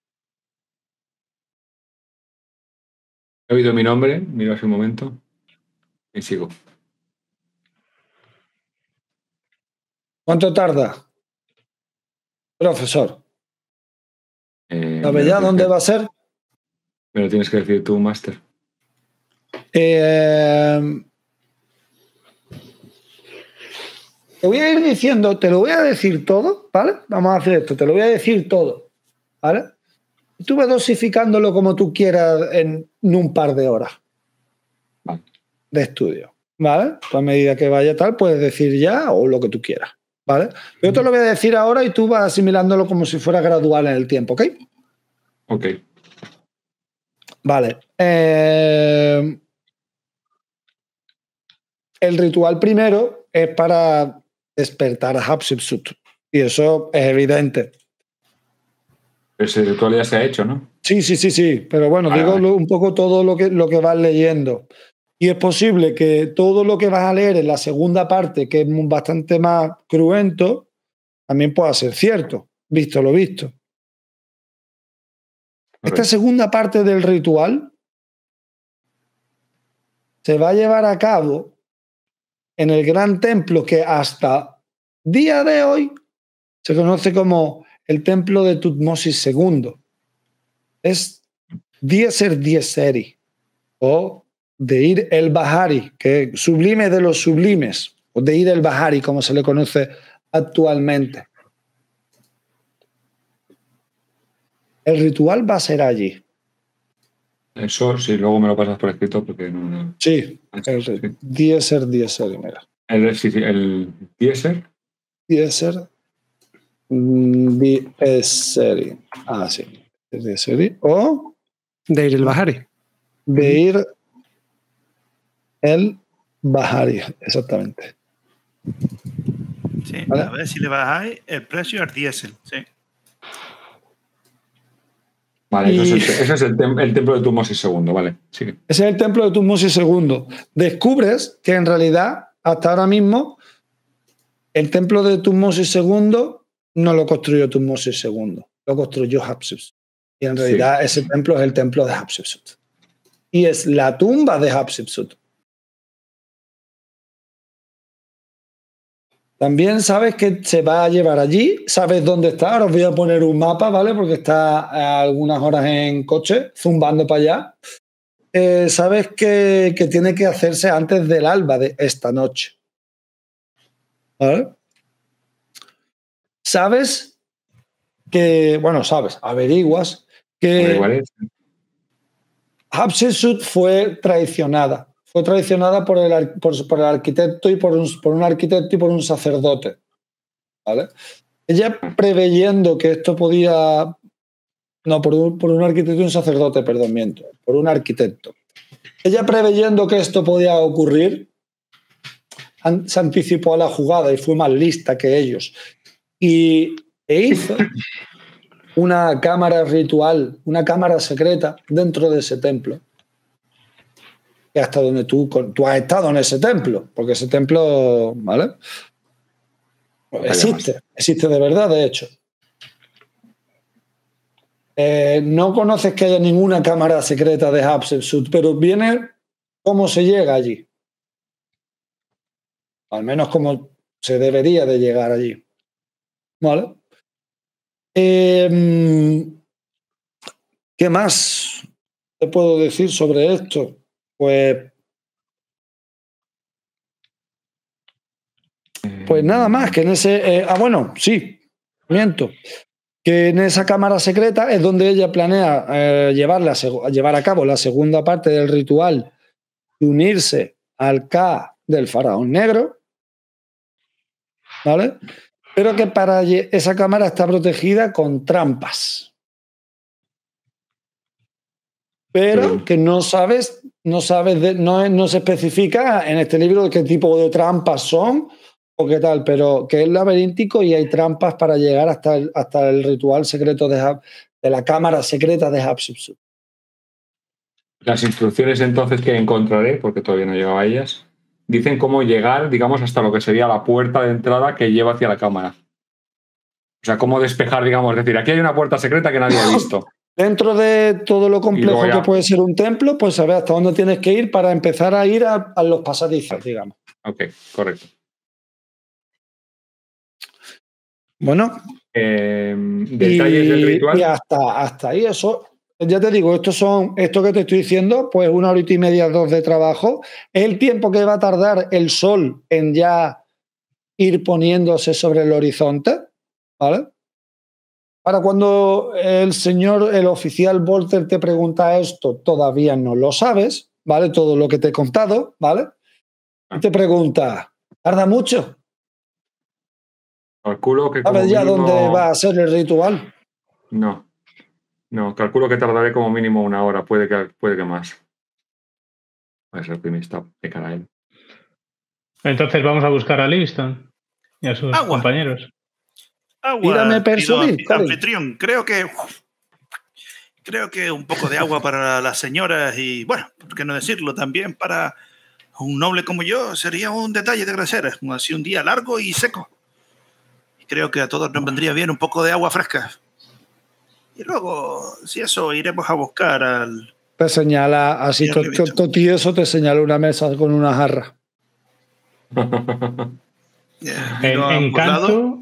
D: He oído mi nombre, miro hace un momento y sigo.
E: ¿Cuánto tarda, profesor? ¿Sabe ya dónde va a ser?
D: Me lo tienes que decir tú, Master.
E: Te voy a ir diciendo, te lo voy a decir todo, ¿vale? Vamos a hacer esto, te lo voy a decir todo, ¿vale? Tú vas dosificándolo como tú quieras en un par de horas de estudio, ¿vale? A medida que vaya tal, puedes decir ya o lo que tú quieras, ¿vale? Yo te lo voy a decir ahora y tú vas asimilándolo como si fuera gradual en el tiempo, ¿ok?
D: Ok.
E: Vale. El ritual primero es para despertar a Hatshepsut. Y eso es evidente.
D: Ese ritual ya se ha hecho, ¿no?
E: Sí. Pero bueno, digo un poco todo lo que vas leyendo. Y es posible que todo lo que vas a leer en la segunda parte, que es bastante más cruento, también pueda ser cierto, visto lo visto. Esta segunda parte del ritual se va a llevar a cabo en el gran templo que hasta día de hoy se conoce como el templo de Tutmosis II. Es Diezer Diezeri o Deir el Bahari, que es sublime de los sublimes, o Deir el Bahari, como se le conoce actualmente. El ritual va a ser allí.
D: Eso sí, luego me lo pasas por escrito porque no.
E: Sí, el Diezer Diezeri, mira.
D: El Diezer.
E: Diezer Diezeri. Ah, sí. Diezeri. O
A: Deir el Bahari.
E: Deir el Bahari, exactamente.
B: Sí,
E: ¿vale?
B: A ver si le bajáis el precio al diésel. Sí.
D: Vale, eso es el templo de Tutmosis II, vale. Sigue.
E: Ese es el templo de Tutmosis II. Descubres que en realidad, hasta ahora mismo, el templo de Tutmosis II no lo construyó Tutmosis II, lo construyó Hatshepsut. Y en realidad ese templo es el templo de Hatshepsut. Y es la tumba de Hatshepsut. También sabes que se va a llevar allí, sabes dónde está. Ahora os voy a poner un mapa, ¿vale? Porque está a algunas horas en coche, zumbando para allá. sabes que tiene que hacerse antes del alba de esta noche. ¿Vale? Sabes que, averiguas que Hatshepsut fue traicionada. Fue traicionada por el arquitecto y por un arquitecto y por un sacerdote. ¿Vale? Ella preveyendo que esto podía... No, por un arquitecto y un sacerdote, perdón, miento. Por un arquitecto. Ella preveyendo que esto podía ocurrir, se anticipó a la jugada y fue más lista que ellos. E hizo una cámara ritual, una cámara secreta dentro de ese templo. Y hasta donde tú has estado en ese templo, porque ese templo, ¿vale? Existe de verdad, de hecho. No conoces que haya ninguna cámara secreta de Hatshepsut, pero viene cómo se llega allí. Al menos como se debería de llegar allí. ¿Vale? ¿Qué más te puedo decir sobre esto? Pues nada más, que en ese... miento. Que en esa cámara secreta es donde ella planea llevar a cabo la segunda parte del ritual de unirse al Ka del faraón negro, ¿vale? Pero que para esa cámara está protegida con trampas. Pero que no se especifica en este libro qué tipo de trampas son o qué tal, pero que es laberíntico y hay trampas para llegar hasta el ritual secreto de la cámara secreta de Hatshepsut.
D: Las instrucciones entonces que encontraré, porque todavía no he llegado a ellas, dicen cómo llegar, digamos, hasta lo que sería la puerta de entrada que lleva hacia la cámara. O sea, cómo despejar, digamos, es decir, aquí hay una puerta secreta que nadie ha visto.
E: Dentro de todo lo complejo que puede ser un templo, pues saber hasta dónde tienes que ir para empezar a ir a los pasadizos, digamos.
D: Ok, correcto.
E: Bueno.
D: Detalles del ritual.
E: Y hasta ahí eso... Ya te digo, esto que te estoy diciendo, pues 1 horita y media, 2 de trabajo. Es el tiempo que va a tardar el sol en ya ir poniéndose sobre el horizonte, ¿vale? Para cuando el oficial Volter te pregunta esto, todavía no lo sabes, ¿vale? Todo lo que te he contado, ¿vale? Y te pregunta, ¿tarda mucho?
D: Calculo que
E: ¿Sabes ya dónde va a ser el ritual?
D: No, calculo que tardaré como mínimo 1 hora, puede que más. Voy a ser optimista de cara a él.
C: Entonces vamos a buscar a Livingston y a sus compañeros.
E: Tírame persuadir,
B: anfitrión, creo que un poco de agua para las señoras y, bueno, por qué no decirlo, también para un noble como yo sería un detalle de agradecer. Así un día largo y seco. Y creo que a todos nos vendría bien un poco de agua fresca. Y luego, si eso, iremos a buscar al...
E: Te señala, así tieso te señala una mesa con una jarra.
C: En canto...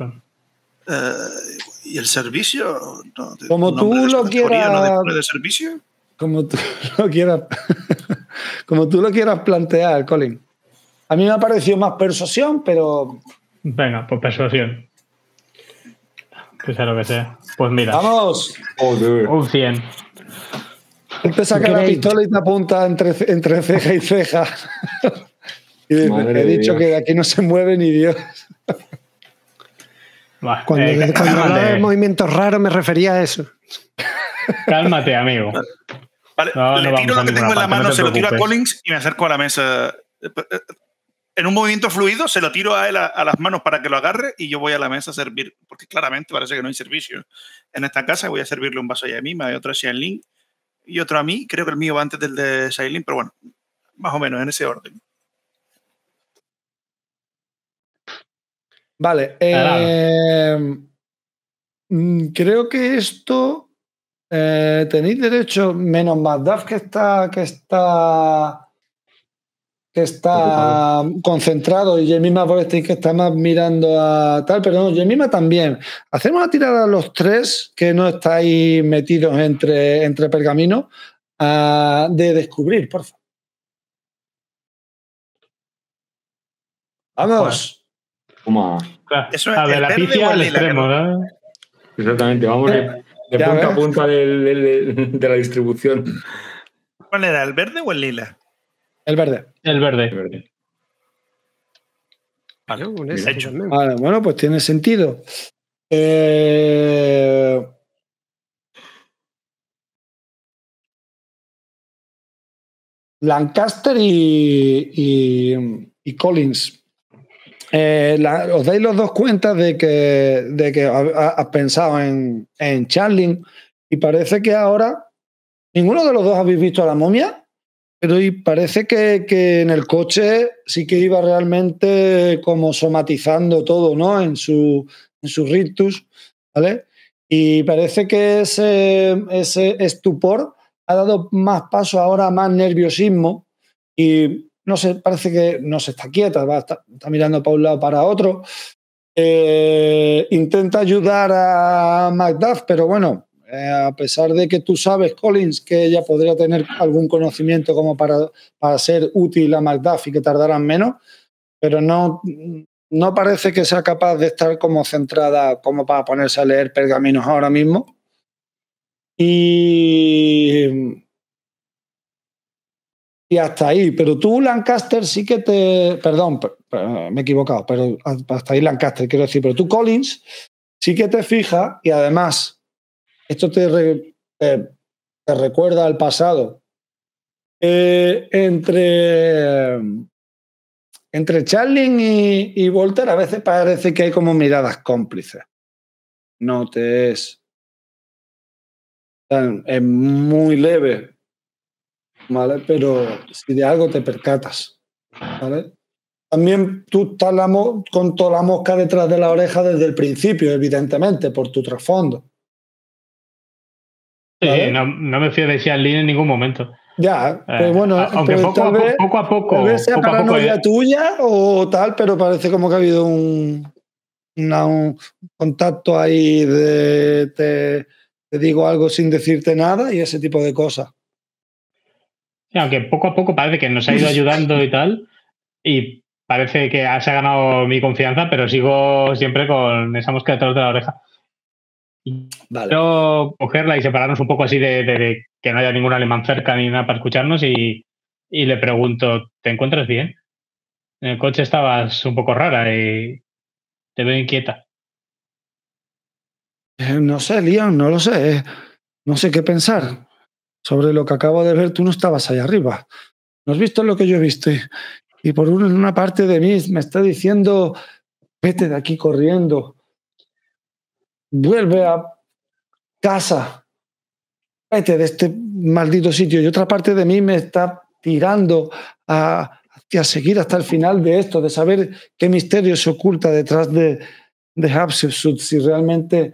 B: ¿Y el servicio? No,
E: como tú lo quieras...
B: ¿No dispone de servicio?
E: Como tú lo quieras... como tú lo quieras plantear, Colin. A mí me ha parecido más persuasión, pero...
C: Venga, pues persuasión. Que sea lo que sea. Pues mira.
E: ¡Vamos!
C: Un 100.
E: Él te saca la pistola y te apunta entre ceja y ceja. Y he dicho que de aquí no se mueve ni Dios.
C: Vale,
A: cuando hablaba de movimientos raros me refería a eso.
C: Cálmate, amigo.
B: Vale, le tiro lo que tengo en la mano, se lo tiro a Collins y me acerco a la mesa. En un movimiento fluido se lo tiro a él a las manos para que lo agarre y yo voy a la mesa a servir, porque claramente parece que no hay servicio en esta casa. Voy a servirle un vaso a Yemima y otro a Xianling y otro a mí. Creo que el mío va antes del de Xianling, pero bueno, más o menos en ese orden.
E: Vale. Creo que esto tenéis derecho, menos Macduff que está concentrado y Yemima Borestein que está más mirando a tal, pero no, Yemima también. Hacemos una tirada a los tres que no estáis metidos entre pergaminos de descubrir, por favor. Vamos.
D: Toma.
C: Claro,
B: Eso es
C: a ver,
B: el
C: la
B: verde
C: picia
B: o el
C: al
B: lila,
C: extremo,
B: que
C: ¿no?
D: Exactamente, vamos de
E: Ya
D: punta
E: ves.
D: a punta de la distribución.
B: ¿Cuál era, el verde o el lila?
E: El verde.
C: El verde.
B: Vale,
A: Un
D: Mira.
A: éxito también.
E: Vale, bueno, pues tiene sentido. Lancaster y Collins. Os dais los dos cuenta de que has pensado en Charlie y parece que ahora ninguno de los dos habéis visto a la momia, pero y parece que en el coche sí que iba realmente como somatizando todo, ¿no? En su rictus, ¿vale? Y parece que ese estupor ha dado más paso ahora a más nerviosismo y no sé, parece que no se está quieta, está mirando para un lado para otro. Intenta ayudar a Macduff, pero bueno, a pesar de que tú sabes, Collins, que ella podría tener algún conocimiento como para ser útil a Macduff y que tardaran menos, pero no parece que sea capaz de estar como centrada como para ponerse a leer pergaminos ahora mismo. Y hasta ahí, pero tú, Lancaster, sí que perdón, me he equivocado, pero hasta ahí Lancaster, quiero decir, pero tú, Collins, sí que te fijas y además esto te recuerda al pasado. Entre Charlie y Walter a veces parece que hay como miradas cómplices. No te es muy leve, ¿vale? Pero si de algo te percatas, ¿vale? También tú estás con toda la mosca detrás de la oreja desde el principio, evidentemente, por tu trasfondo. ¿Vale?
C: Sí, no me fío de Xian Lin en ningún momento.
E: Ya, pues bueno,
C: aunque
E: pues
C: poco a poco.
E: Tal vez sea
C: poco a poco,
E: paranoia tuya o tal, pero parece como que ha habido un contacto ahí de te digo algo sin decirte nada y ese tipo de cosas.
C: Aunque poco a poco parece que nos ha ido ayudando y tal, y parece que se ha ganado mi confianza, pero sigo siempre con esa mosca detrás de la oreja.
E: Vale.
C: Quiero cogerla y separarnos un poco así de que no haya ningún alemán cerca ni nada para escucharnos y le pregunto, ¿te encuentras bien? En el coche estabas un poco rara y te veo inquieta.
E: No sé, Liam, no lo sé. No sé qué pensar. Sobre lo que acabo de ver, tú no estabas ahí arriba. ¿No has visto lo que yo he visto? Y por una parte de mí me está diciendo, vete de aquí corriendo. Vuelve a casa. Vete de este maldito sitio. Y otra parte de mí me está tirando a seguir hasta el final de esto, de saber qué misterio se oculta detrás de Hatshepsut, si realmente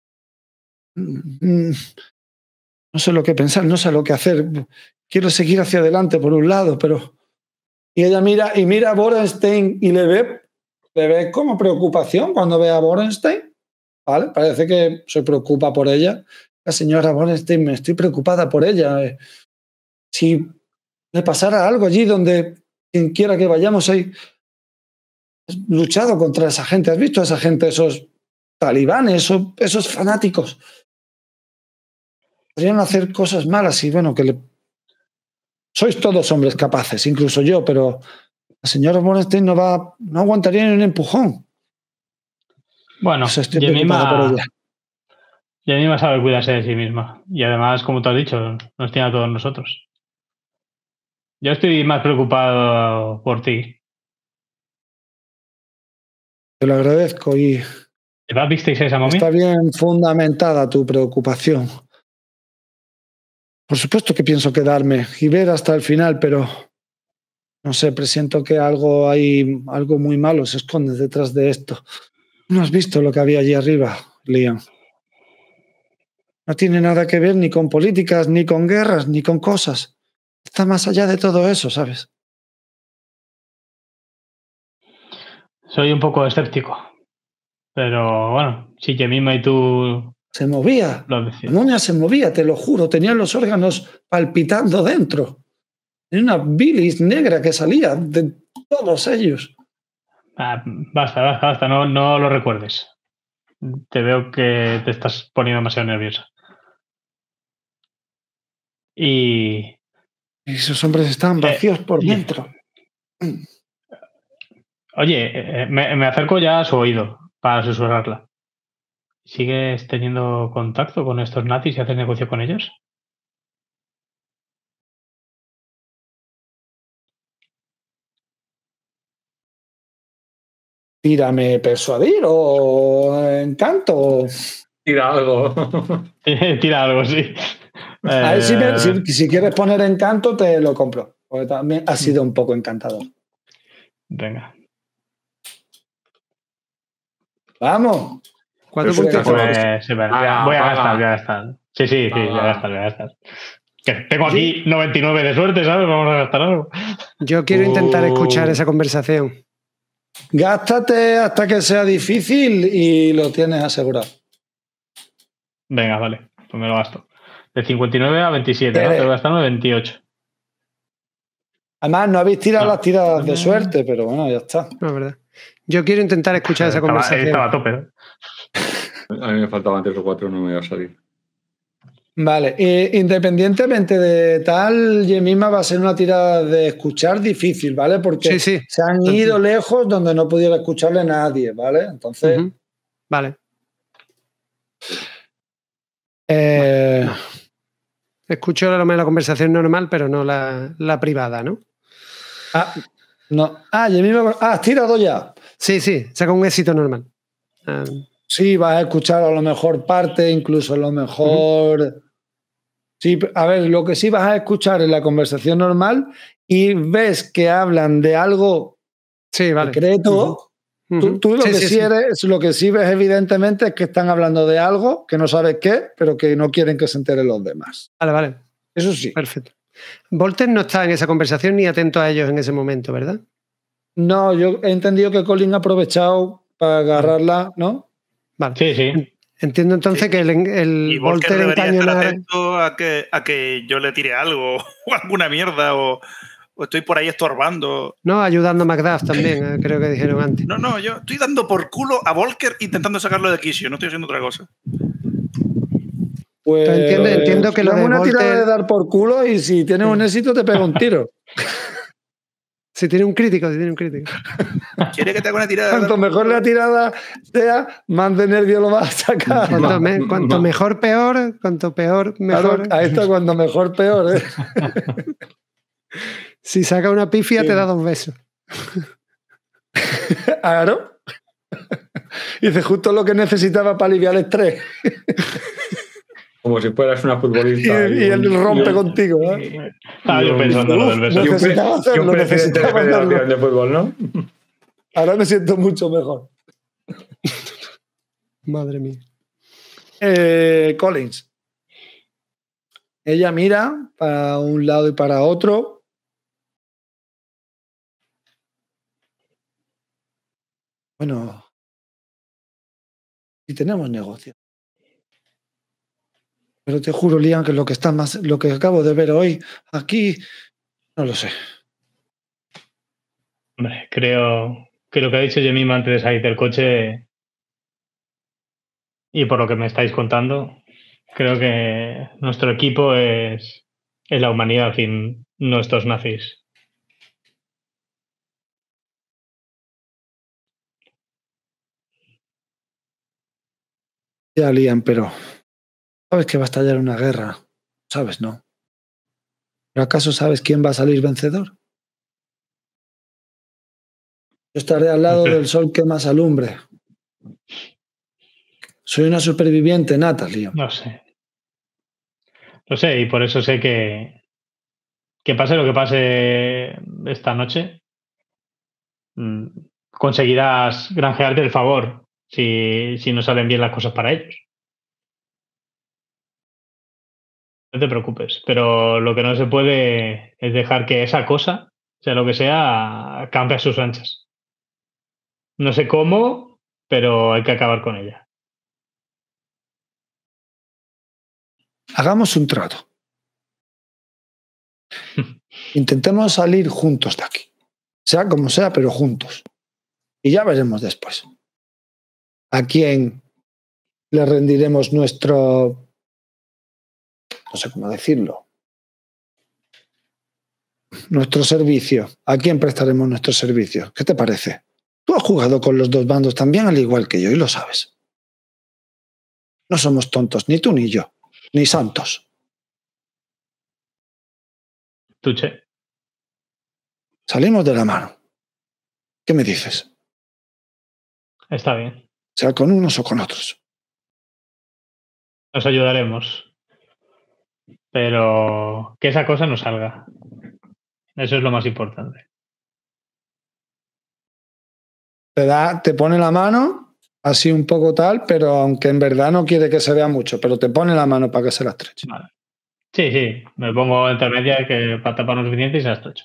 E: no sé lo que pensar, no sé lo que hacer. Quiero seguir hacia adelante por un lado, pero... Y ella mira a Borenstein y le ve como preocupación cuando ve a Borenstein. ¿Vale? Parece que se preocupa por ella. La señora Borenstein, me estoy preocupada por ella. Si le pasara algo allí donde quien quiera que vayamos, hay luchado contra esa gente. ¿Has visto a esa gente, esos talibanes, esos fanáticos? Podrían hacer cosas malas y bueno, sois todos hombres capaces, incluso yo, pero la señora Borenstein no aguantaría ni un empujón.
C: Bueno,
E: Pues estoy preocupada por ella.
C: Jemima sabe cuidarse de sí misma. Y además, como tú has dicho, nos tiene a todos nosotros. Yo estoy más preocupado por ti.
E: Te lo agradezco y
C: ¿Visteis esa momia?
E: está bien fundamentada tu preocupación. Por supuesto que pienso quedarme y ver hasta el final, pero no sé, presiento que algo muy malo se esconde detrás de esto. No has visto lo que había allí arriba, Liam. No tiene nada que ver ni con políticas, ni con guerras, ni con cosas. Está más allá de todo eso, ¿sabes?
C: Soy un poco escéptico. Pero bueno, si Jemima y tú
E: Se movía.
C: Lo
E: La
C: decía.
E: momia se movía, te lo juro. Tenían los órganos palpitando dentro. Tenía una bilis negra que salía de todos ellos.
C: Basta. No lo recuerdes. Te veo que te estás poniendo demasiado nerviosa. Y
E: Esos hombres estaban vacíos por dentro.
C: Oye, me acerco ya a su oído para susurrarla. ¿Sigues teniendo contacto con estos nazis y haces negocio con ellos?
E: Tírame persuadir o encanto.
D: Tira algo.
C: Tira algo, sí.
E: A ver, si quieres poner encanto, te lo compro. Porque también ha sido un poco encantador.
C: Venga.
E: Vamos.
A: 4
D: Eso
A: puntos.
D: es todo.
C: Pues sí, voy a gastar. Sí, voy a gastar. Que tengo aquí 99 de suerte, ¿sabes? Vamos a gastar algo.
A: Yo quiero intentar escuchar esa conversación.
E: Gástate hasta que sea difícil y lo tienes asegurado.
C: Venga, vale. Pues me lo gasto. De 59 a 27, ¿no? Tengo que gastarme 28.
E: Además, no habéis tirado las tiradas de suerte, pero bueno, ya está.
A: No, es verdad. Yo quiero intentar escuchar esa conversación.
C: Estaba a tope, ¿no?
D: A mí me faltaban 3 o 4, no me iba a salir.
E: Vale, independientemente de tal, Jemima va a ser una tirada de escuchar difícil, ¿vale? Porque
A: Sí.
E: se han ido lejos donde no pudiera escucharle nadie, ¿vale? Entonces...
A: Vale. Escucho la conversación normal, pero no la privada, ¿no?
E: No. Jemima... ¿has tirado ya?
A: Sí, saca un éxito normal.
E: Sí, vas a escuchar a lo mejor parte, incluso a lo mejor... Sí, a ver, lo que sí vas a escuchar en la conversación normal y ves que hablan de algo secreto. Tú lo que sí ves evidentemente es que están hablando de algo que no sabes qué, pero que no quieren que se enteren los demás.
A: Vale.
E: Eso sí.
A: Perfecto. Volter no está en esa conversación ni atento a ellos en ese momento, ¿verdad?
E: No, yo he entendido que Colin ha aprovechado para agarrarla, ¿no?
A: Vale.
C: Sí.
A: Entiendo entonces que el
B: Volter
A: Volter
B: debería estar
A: encañonar...
B: atento a que yo le tire algo o alguna mierda o estoy por ahí estorbando.
A: No, ayudando a Macduff también, creo que dijeron antes.
B: No, yo estoy dando por culo a Volker intentando sacarlo de quicio, no estoy haciendo otra cosa.
E: Pues
A: entiendo que lo de
E: una tirada
A: Volter...
E: de dar por culo y si tienes un éxito te pega un tiro.
A: Si tiene un crítico.
B: ¿Quiere que te haga una tirada?
E: Cuanto mejor la tirada sea, más de nervio lo vas a sacar.
A: Cuanto mejor, peor. Cuanto peor, mejor.
E: Claro, ahí está, cuando mejor, peor.
A: Si saca una pifia, te da 2 besos.
E: Claro. Dice justo lo que necesitaba para aliviar el estrés.
D: Como si fueras una futbolista.
E: Y él rompe contigo. ¿eh?
C: Estaba yo pensando lo del beso.
E: Necesitaba hacerlo, necesitaba hacerlo.
D: De fútbol, ¿no?
E: Ahora me siento mucho mejor.
A: Madre mía.
E: Collins. Ella mira para un lado y para otro. Bueno, y tenemos negocio. Pero te juro, Liam, que lo que acabo de ver hoy aquí, no lo sé.
C: Hombre, creo que lo que ha dicho Jemima antes de salir del coche y por lo que me estáis contando, creo que nuestro equipo es la humanidad y no estos nazis.
E: Ya, Liam, pero sabes que va a estallar una guerra. ¿Sabes, no? ¿Pero acaso sabes quién va a salir vencedor? Yo estaré al lado del sol que más alumbre. Soy una superviviente nata, Liam.
C: No sé. Lo sé, y por eso sé que pase lo que pase esta noche, conseguirás granjearte el favor si no salen bien las cosas para ellos. No te preocupes, pero lo que no se puede es dejar que esa cosa, sea lo que sea, campe a sus anchas. No sé cómo, pero hay que acabar con ella.
E: Hagamos un trato. Intentemos salir juntos de aquí. Sea como sea, pero juntos. Y ya veremos después. ¿A quién le rendiremos nuestro... no sé cómo decirlo? Nuestro servicio. ¿A quién prestaremos nuestro servicio? ¿Qué te parece? Tú has jugado con los dos bandos también, al igual que yo, y lo sabes. No somos tontos, ni tú ni yo, ni santos.
C: Tuche.
E: Salimos de la mano. ¿Qué me dices?
C: Está bien.
E: Sea con unos o con otros.
C: Nos ayudaremos. Pero que esa cosa no salga. Eso es lo más importante.
E: Te pone la mano, así un poco tal, pero aunque en verdad no quiere que se vea mucho, pero te pone la mano para que se la estreche.
C: Vale. Sí, sí. Me pongo intermedia que para tapar lo suficiente y se la estrecho.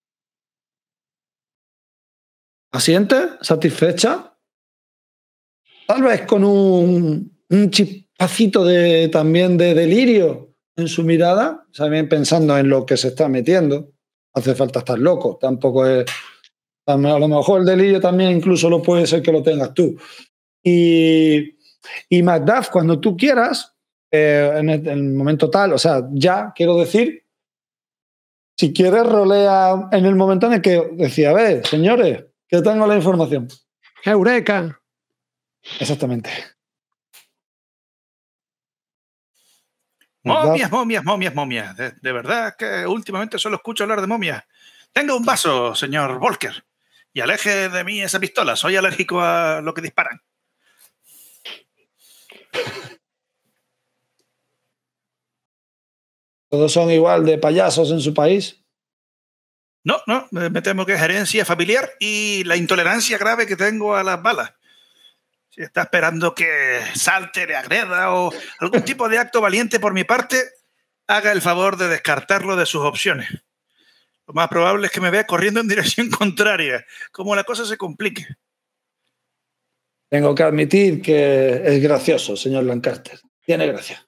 E: ¿Asiente? ¿Satisfecha? Tal vez con un chispacito también de delirio en su mirada, también pensando en lo que se está metiendo. Hace falta estar loco, tampoco es... A lo mejor el delirio también incluso lo puede ser que lo tengas tú. Y Macduff, cuando tú quieras, en el momento tal, o sea, ya quiero decir, si quieres rolea en el momento en el que decía, a ver, señores, que tengo la información.
A: ¡Eureka!
E: Exactamente.
B: Momias, momias, momias, momias. De verdad que últimamente solo escucho hablar de momias. Tenga un vaso, señor Volker. Y aleje de mí esa pistola. Soy alérgico a lo que disparan.
E: ¿Todos son igual de payasos en su país?
B: No, me temo que es herencia familiar y la intolerancia grave que tengo a las balas. Si está esperando que salte, le agreda o algún tipo de acto valiente por mi parte, haga el favor de descartarlo de sus opciones. Lo más probable es que me vea corriendo en dirección contraria, como la cosa se complique.
E: Tengo que admitir que es gracioso, señor Lancaster. Tiene gracia.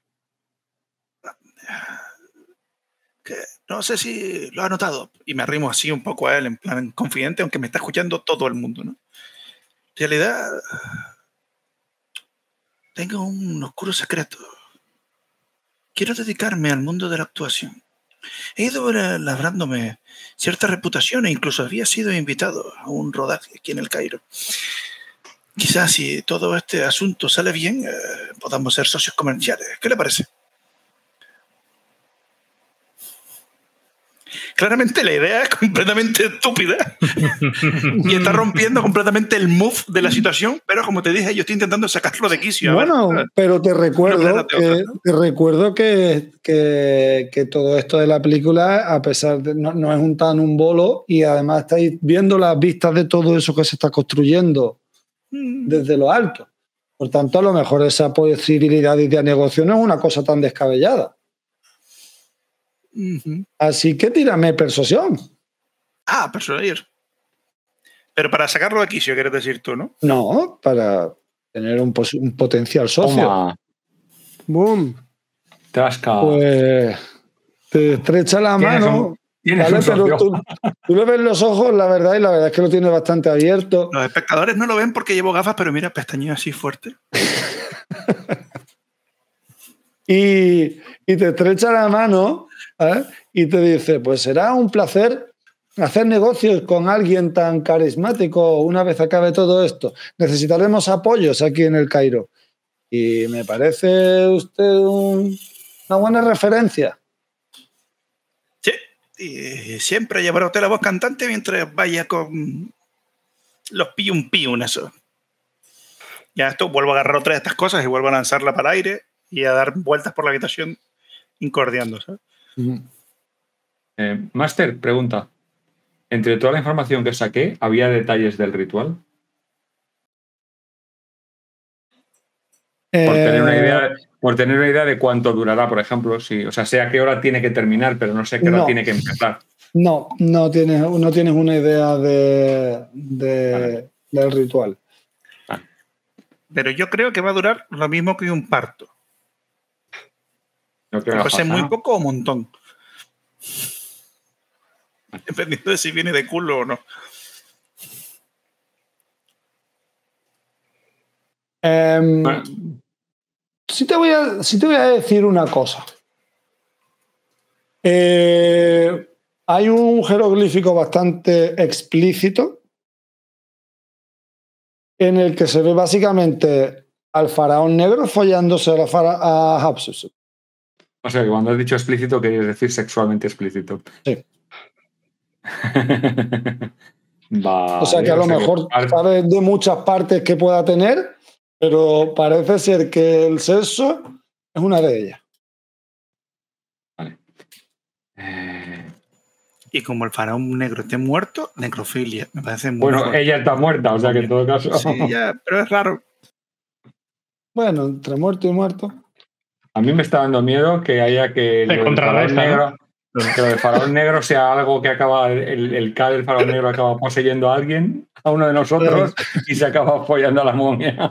B: Que no sé si lo ha notado, y me arrimo así un poco a él, en plan confidente, aunque me está escuchando todo el mundo, ¿no? En realidad, tengo un oscuro secreto. Quiero dedicarme al mundo de la actuación. He ido labrándome cierta reputación e incluso había sido invitado a un rodaje aquí en el Cairo. Quizás si todo este asunto sale bien, podamos ser socios comerciales. ¿Qué le parece? Claramente la idea es completamente estúpida y está rompiendo completamente el mood de la situación, pero como te dije, yo estoy intentando sacarlo de quicio.
E: Bueno, pero te recuerdo que todo esto de la película, a pesar de no es un bolo, y además estáis viendo las vistas de todo eso que se está construyendo desde lo alto. Por tanto, a lo mejor esa posibilidad de negocio no es una cosa tan descabellada. Así que tírame persuasión.
B: Persuadir. Pero para sacarlo de quicio, quieres decir tú, ¿no?
E: No, para tener un potencial socio.
D: Toma.
A: ¡Boom!
D: Trasca.
E: Pues te estrecha la mano. ¿Vale? Pero tú le ves los ojos, la verdad, y la verdad es que lo tiene bastante abierto.
B: Los espectadores no lo ven porque llevo gafas, pero mira, pestañeo así fuerte.
E: y te estrecha la mano, ¿eh? Y te dice, pues será un placer hacer negocios con alguien tan carismático una vez acabe todo esto. Necesitaremos apoyos aquí en el Cairo. Y me parece usted una buena referencia.
B: Sí, y siempre llevará usted la voz cantante mientras vaya con los pium eso. Ya esto, vuelvo a agarrar otra de estas cosas y vuelvo a lanzarla para el aire y a dar vueltas por la habitación incordiando, ¿sabes?
D: Master, pregunta. Entre toda la información que saqué, ¿había detalles del ritual? Por tener una idea de cuánto durará, por ejemplo. Si, o sea, sé a qué hora tiene que terminar, pero no sé a qué hora tiene que empezar.
E: No tienes una idea del ritual.
B: Pero yo creo que va a durar lo mismo que un parto.
D: No creo
B: Puede ser
D: que
B: muy
D: ¿no?
B: poco o un montón. Dependiendo de si viene de culo o no.
D: Bueno,
E: Sí te voy a decir una cosa. Hay un jeroglífico bastante explícito en el que se ve básicamente al faraón negro follándose a Hatshepsut.
D: o sea, que cuando has dicho explícito, querías decir sexualmente explícito.
E: Sí.
D: Vale,
E: O sea que a lo mejor sabes de muchas partes que pueda tener, pero parece ser que el sexo es una de ellas.
D: Vale.
B: Y como el faraón negro esté muerto, necrofilia. Me parece muy
D: Bueno,
B: fuerte.
D: ella está muerta, o sea que en todo caso.
B: Sí, ya, pero es raro.
E: Bueno, entre muerto y muerto.
D: A mí me está dando miedo que haya que
C: Se
D: lo del
C: contrarresta,
D: faraón
C: ¿no?
D: negro, que lo del faraón negro sea algo que acaba, el K del faraón negro acaba poseyendo a alguien, a uno de nosotros, y se acaba follando a la momia.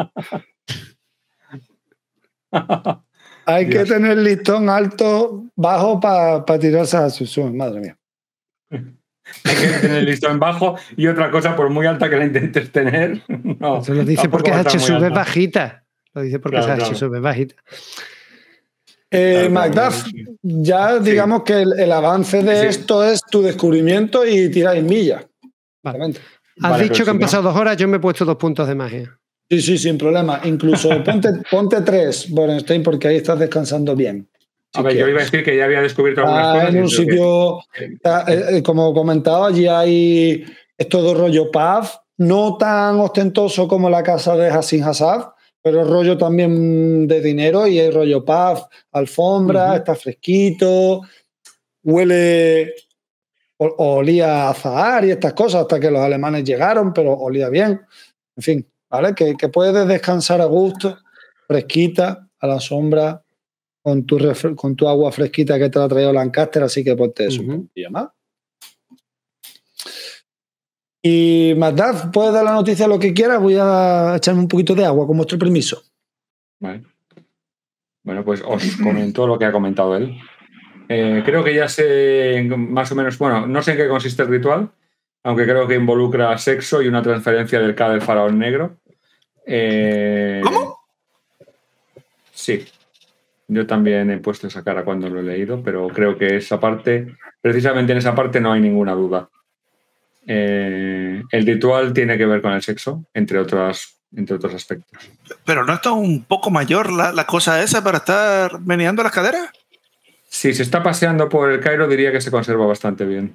E: Hay
D: Dios.
E: que tener listón alto, bajo para tirarse a Hatshepsut, madre mía.
D: Hay que tener el listón bajo y otra cosa, por muy alta que la intentes tener, no.
A: Eso lo dice
D: tampoco
A: porque
D: va a estar muy
A: Hatshepsut es
D: alta.
A: bajita. Lo dice porque
D: Claro,
A: Hatshepsut es bajita.
D: Claro,
E: Macduff,
D: sí.
E: ya digamos que el avance de
D: Sí.
E: esto es tu descubrimiento y tiráis millas.
A: Vale.
E: Realmente.
A: Has
D: Vale,
A: dicho
D: pero
A: que han
D: si no-
A: pasado 2 horas, yo me he puesto 2 puntos de magia.
E: Sí, sí, sin problema. Incluso ponte 3, Borenstein, porque ahí estás descansando bien.
D: A ver, yo iba a decir que ya había descubierto algunas
E: Está
D: cosas.
E: en
D: y
E: un
D: creo que-
E: sitio, como comentaba, allí hay esto de rollo pub, no tan ostentoso como la casa de Hassan Hassad, pero rollo también de dinero y hay rollo pub, alfombra, está fresquito, huele, olía a azahar y estas cosas hasta que los alemanes llegaron, pero olía bien. En fin, ¿vale? Que puedes descansar a gusto, fresquita, a la sombra, con tu agua fresquita que te la ha traído Lancaster, así que ponte eso un poquillo más. Y Macduff, puedes dar la noticia lo que quieras, voy a echarme un poquito de agua con vuestro permiso.
D: Vale. Bueno, pues os comento lo que ha comentado él. Creo que ya sé más o menos, bueno, no sé en qué consiste el ritual, aunque creo que involucra sexo y una transferencia del K del faraón negro.
B: ¿Cómo?
D: Sí. Yo también he puesto esa cara cuando lo he leído, pero creo que esa parte, precisamente en esa parte no hay ninguna duda. El ritual tiene que ver con el sexo, entre otros aspectos.
B: Pero ¿no está un poco mayor la cosa esa para estar meneando las caderas?
D: Si se está paseando por el Cairo, diría que se conserva bastante bien.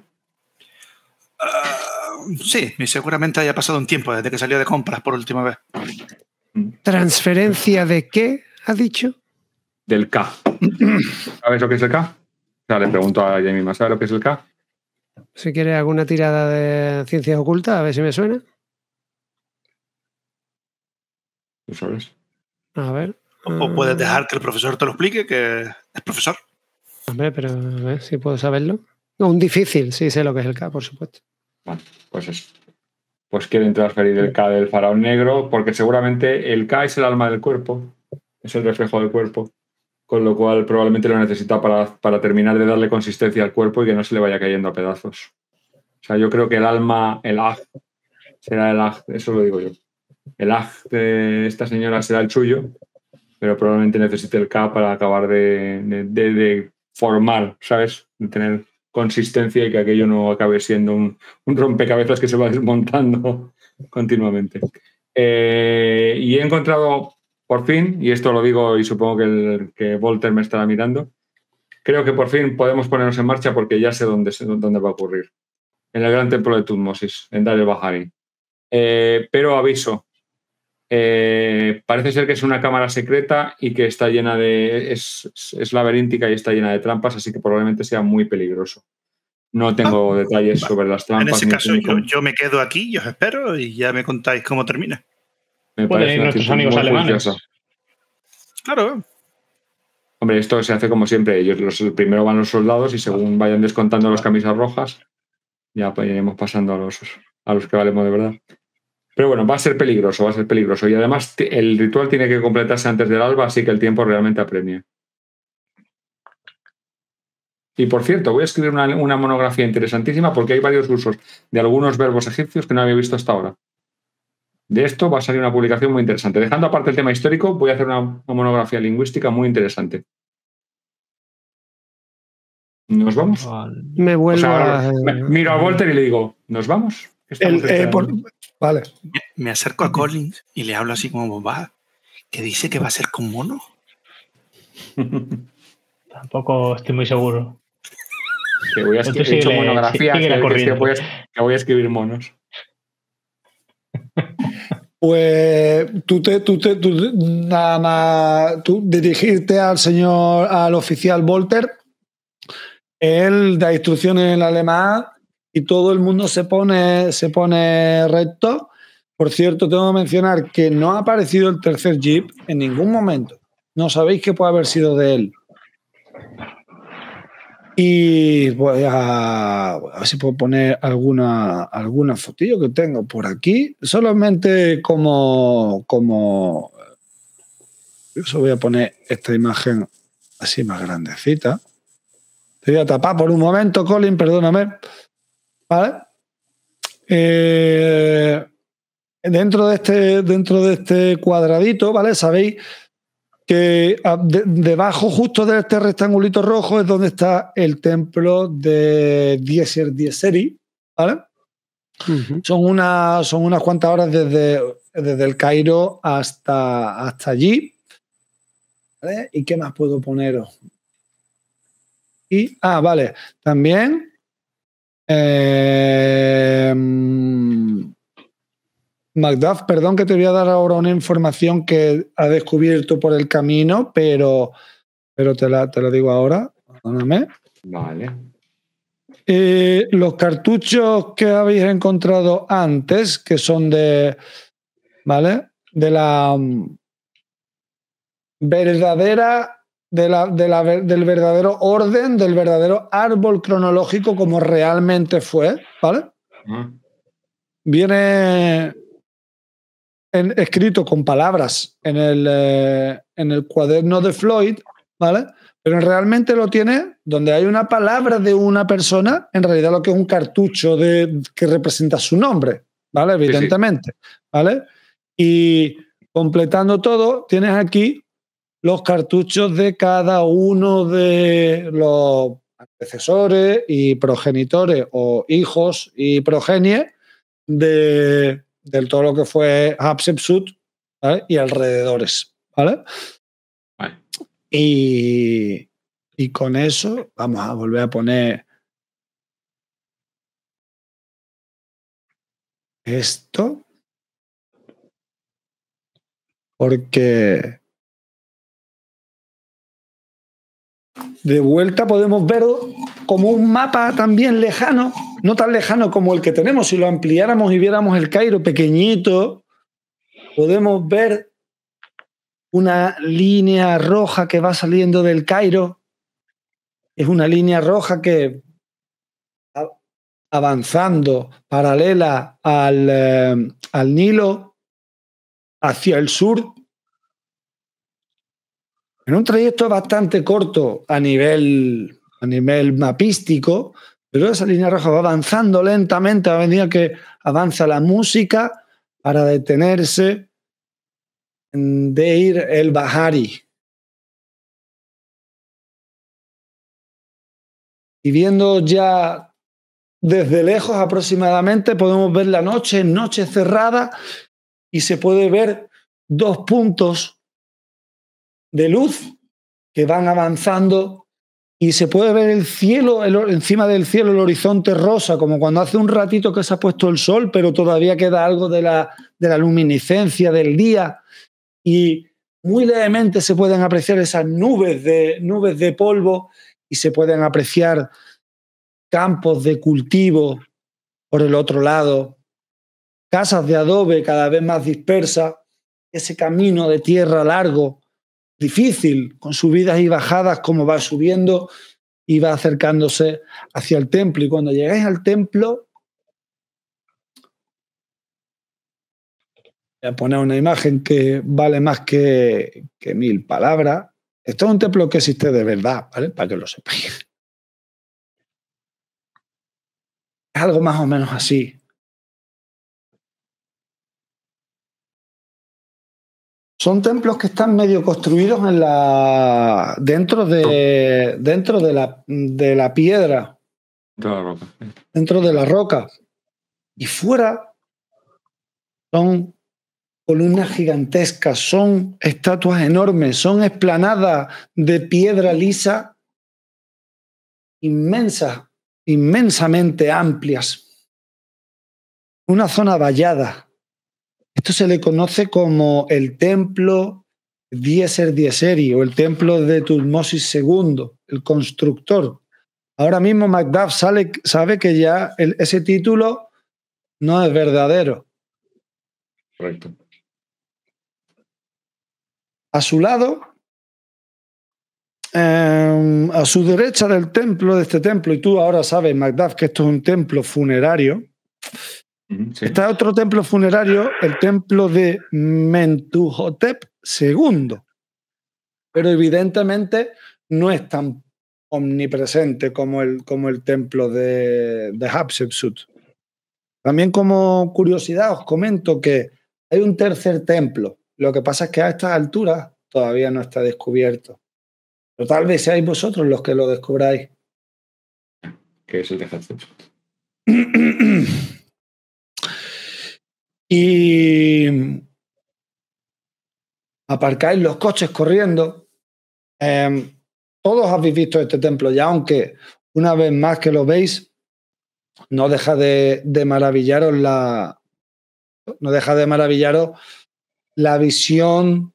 B: Sí, y seguramente haya pasado un tiempo desde que salió de compras por última vez.
A: ¿Transferencia de qué ha dicho?
D: Del K. ¿Sabes lo que es el K? O sea, le pregunto a Jamie más, ¿sabes lo que es el K?
A: Si quieres alguna tirada de ciencias ocultas, a ver si me suena.
D: ¿Tú sabes?
A: A ver.
B: O puedes dejar que el profesor te lo explique, que es profesor.
A: Hombre, pero a ver si puedo saberlo. No, un difícil, sí sé lo que es el K, por supuesto.
D: Bueno, pues eso. Pues quieren transferir el K del faraón negro porque seguramente el K es el alma del cuerpo, es el reflejo del cuerpo, con lo cual probablemente lo necesita para terminar de darle consistencia al cuerpo y que no se le vaya cayendo a pedazos. O sea, yo creo que el alma, el Aj, será el Aj, eso lo digo yo. El Aj de esta señora será el suyo, pero probablemente necesite el K para acabar de formar, ¿sabes? De tener consistencia y que aquello no acabe siendo un rompecabezas que se va desmontando continuamente. Y he encontrado, por fin, y esto lo digo y supongo que Volter me estará mirando, creo que por fin podemos ponernos en marcha porque ya sé dónde va a ocurrir. En el gran templo de Tutmosis, en Dar el Bahari. Pero aviso, parece ser que es una cámara secreta y que está llena es laberíntica y está llena de trampas, así que probablemente sea muy peligroso. No tengo detalles sobre las trampas.
B: En ese caso,
D: cómo.
B: yo me quedo aquí y os espero y ya me contáis cómo termina.
D: Me
C: Pueden
D: parece
C: ir
D: una
C: nuestros
D: actitud
C: amigos
D: muy
C: alemanes.
D: juiciosa.
B: Claro.
D: Hombre, esto se hace como siempre. Primero van los soldados y según vayan descontando las camisas rojas, ya iremos pasando a los que valemos de verdad. Pero bueno, va a ser peligroso. Y además el ritual tiene que completarse antes del alba, así que el tiempo realmente apremia. Y por cierto, voy a escribir una monografía interesantísima porque hay varios usos de algunos verbos egipcios que no había visto hasta ahora. De esto va a salir una publicación muy interesante. Dejando aparte el tema histórico, voy a hacer una monografía lingüística muy interesante. ¿Nos vamos?
A: Me vuelvo
D: miro a Walter y le digo, ¿nos vamos?
E: Vale.
B: Me acerco a Collins y le hablo así como va, que dice que va a ser con mono.
C: Tampoco estoy muy seguro.
D: Que voy a escribir monografías, que voy a escribir monos.
E: Pues tú nada más dirigirte al oficial Walter, él da instrucciones en alemán y todo el mundo se pone recto. Por cierto, tengo que mencionar que no ha aparecido el tercer jeep en ningún momento. No sabéis qué puede haber sido de él. Y voy a ver si puedo poner alguna fotillo que tengo por aquí. Solamente como eso voy a poner esta imagen así más grandecita. Te voy a tapar por un momento, Colin, perdóname. ¿Vale? Dentro de este cuadradito, ¿vale? Sabéis que debajo justo de este rectangulito rojo es donde está el templo de Diezer Diezeri, ¿vale? Uh-huh. Son unas cuantas horas desde el Cairo hasta allí, ¿vale? ¿Y qué más puedo poneros? Vale, también Macduff, perdón que te voy a dar ahora una información que ha descubierto por el camino, pero te la digo ahora. Perdóname.
D: Vale.
E: Los cartuchos que habéis encontrado antes, que son ¿vale? De la verdadera, del verdadero orden, del verdadero árbol cronológico como realmente fue, ¿vale? Viene escrito con palabras en el cuaderno de Floyd, ¿vale? Pero realmente lo tiene donde hay una palabra de una persona, en realidad lo que es un cartucho que representa su nombre, ¿vale? Evidentemente, sí. ¿Vale? Y completando todo, tienes aquí los cartuchos de cada uno de los antecesores y progenitores o hijos y progenie de todo lo que fue Hatshepsut, ¿vale? Y alrededores, ¿vale?
D: Vale.
E: Y con eso vamos a volver a poner esto, porque de vuelta podemos ver como un mapa también lejano, no tan lejano como el que tenemos. Si lo ampliáramos y viéramos el Cairo pequeñito, podemos ver una línea roja que va saliendo del Cairo. Es una línea roja que avanzando paralela al Nilo hacia el sur, en un trayecto bastante corto a nivel mapístico, pero esa línea roja va avanzando lentamente a medida que avanza la música para detenerse en Deir el-Bahari. Y viendo ya desde lejos aproximadamente, podemos ver la noche cerrada, y se puede ver dos puntos de luz que van avanzando, y se puede ver el cielo, encima del cielo el horizonte rosa, como cuando hace un ratito que se ha puesto el sol, pero todavía queda algo de la luminiscencia del día, y muy levemente se pueden apreciar esas nubes de polvo, y se pueden apreciar campos de cultivo por el otro lado, casas de adobe cada vez más dispersas, ese camino de tierra largo, difícil, con subidas y bajadas, como va subiendo y va acercándose hacia el templo. Y cuando llegáis al templo, voy a poner una imagen que vale más que 1000 palabras. Esto es un templo que existe de verdad, ¿vale? Para que lo sepáis. Es algo más o menos así. Son templos que están medio construidos dentro de la piedra,
D: De la roca.
E: dentro de la roca. Y fuera son columnas gigantescas, son estatuas enormes, son explanadas de piedra lisa inmensas, inmensamente amplias. Una zona vallada. Esto se le conoce como el templo Diezer Diezeri o el templo de Tutmosis II, el constructor. Ahora mismo Macduff sabe que ya ese título no es verdadero.
D: Correcto.
E: A su lado, a su derecha del templo, de este templo, y tú ahora sabes, Macduff, que esto es un templo funerario,
D: Sí.
E: está otro templo funerario, el templo de Mentuhotep II, pero evidentemente no es tan omnipresente como el templo de Hatshepsut. También como curiosidad os comento que hay un tercer templo, lo que pasa es que a estas alturas todavía no está descubierto, pero tal vez seáis vosotros los que lo descubráis.
D: Que es el de Hatshepsut.
E: Y aparcáis los coches corriendo. Todos habéis visto este templo ya, aunque una vez más que lo veis, no deja de maravillaros la visión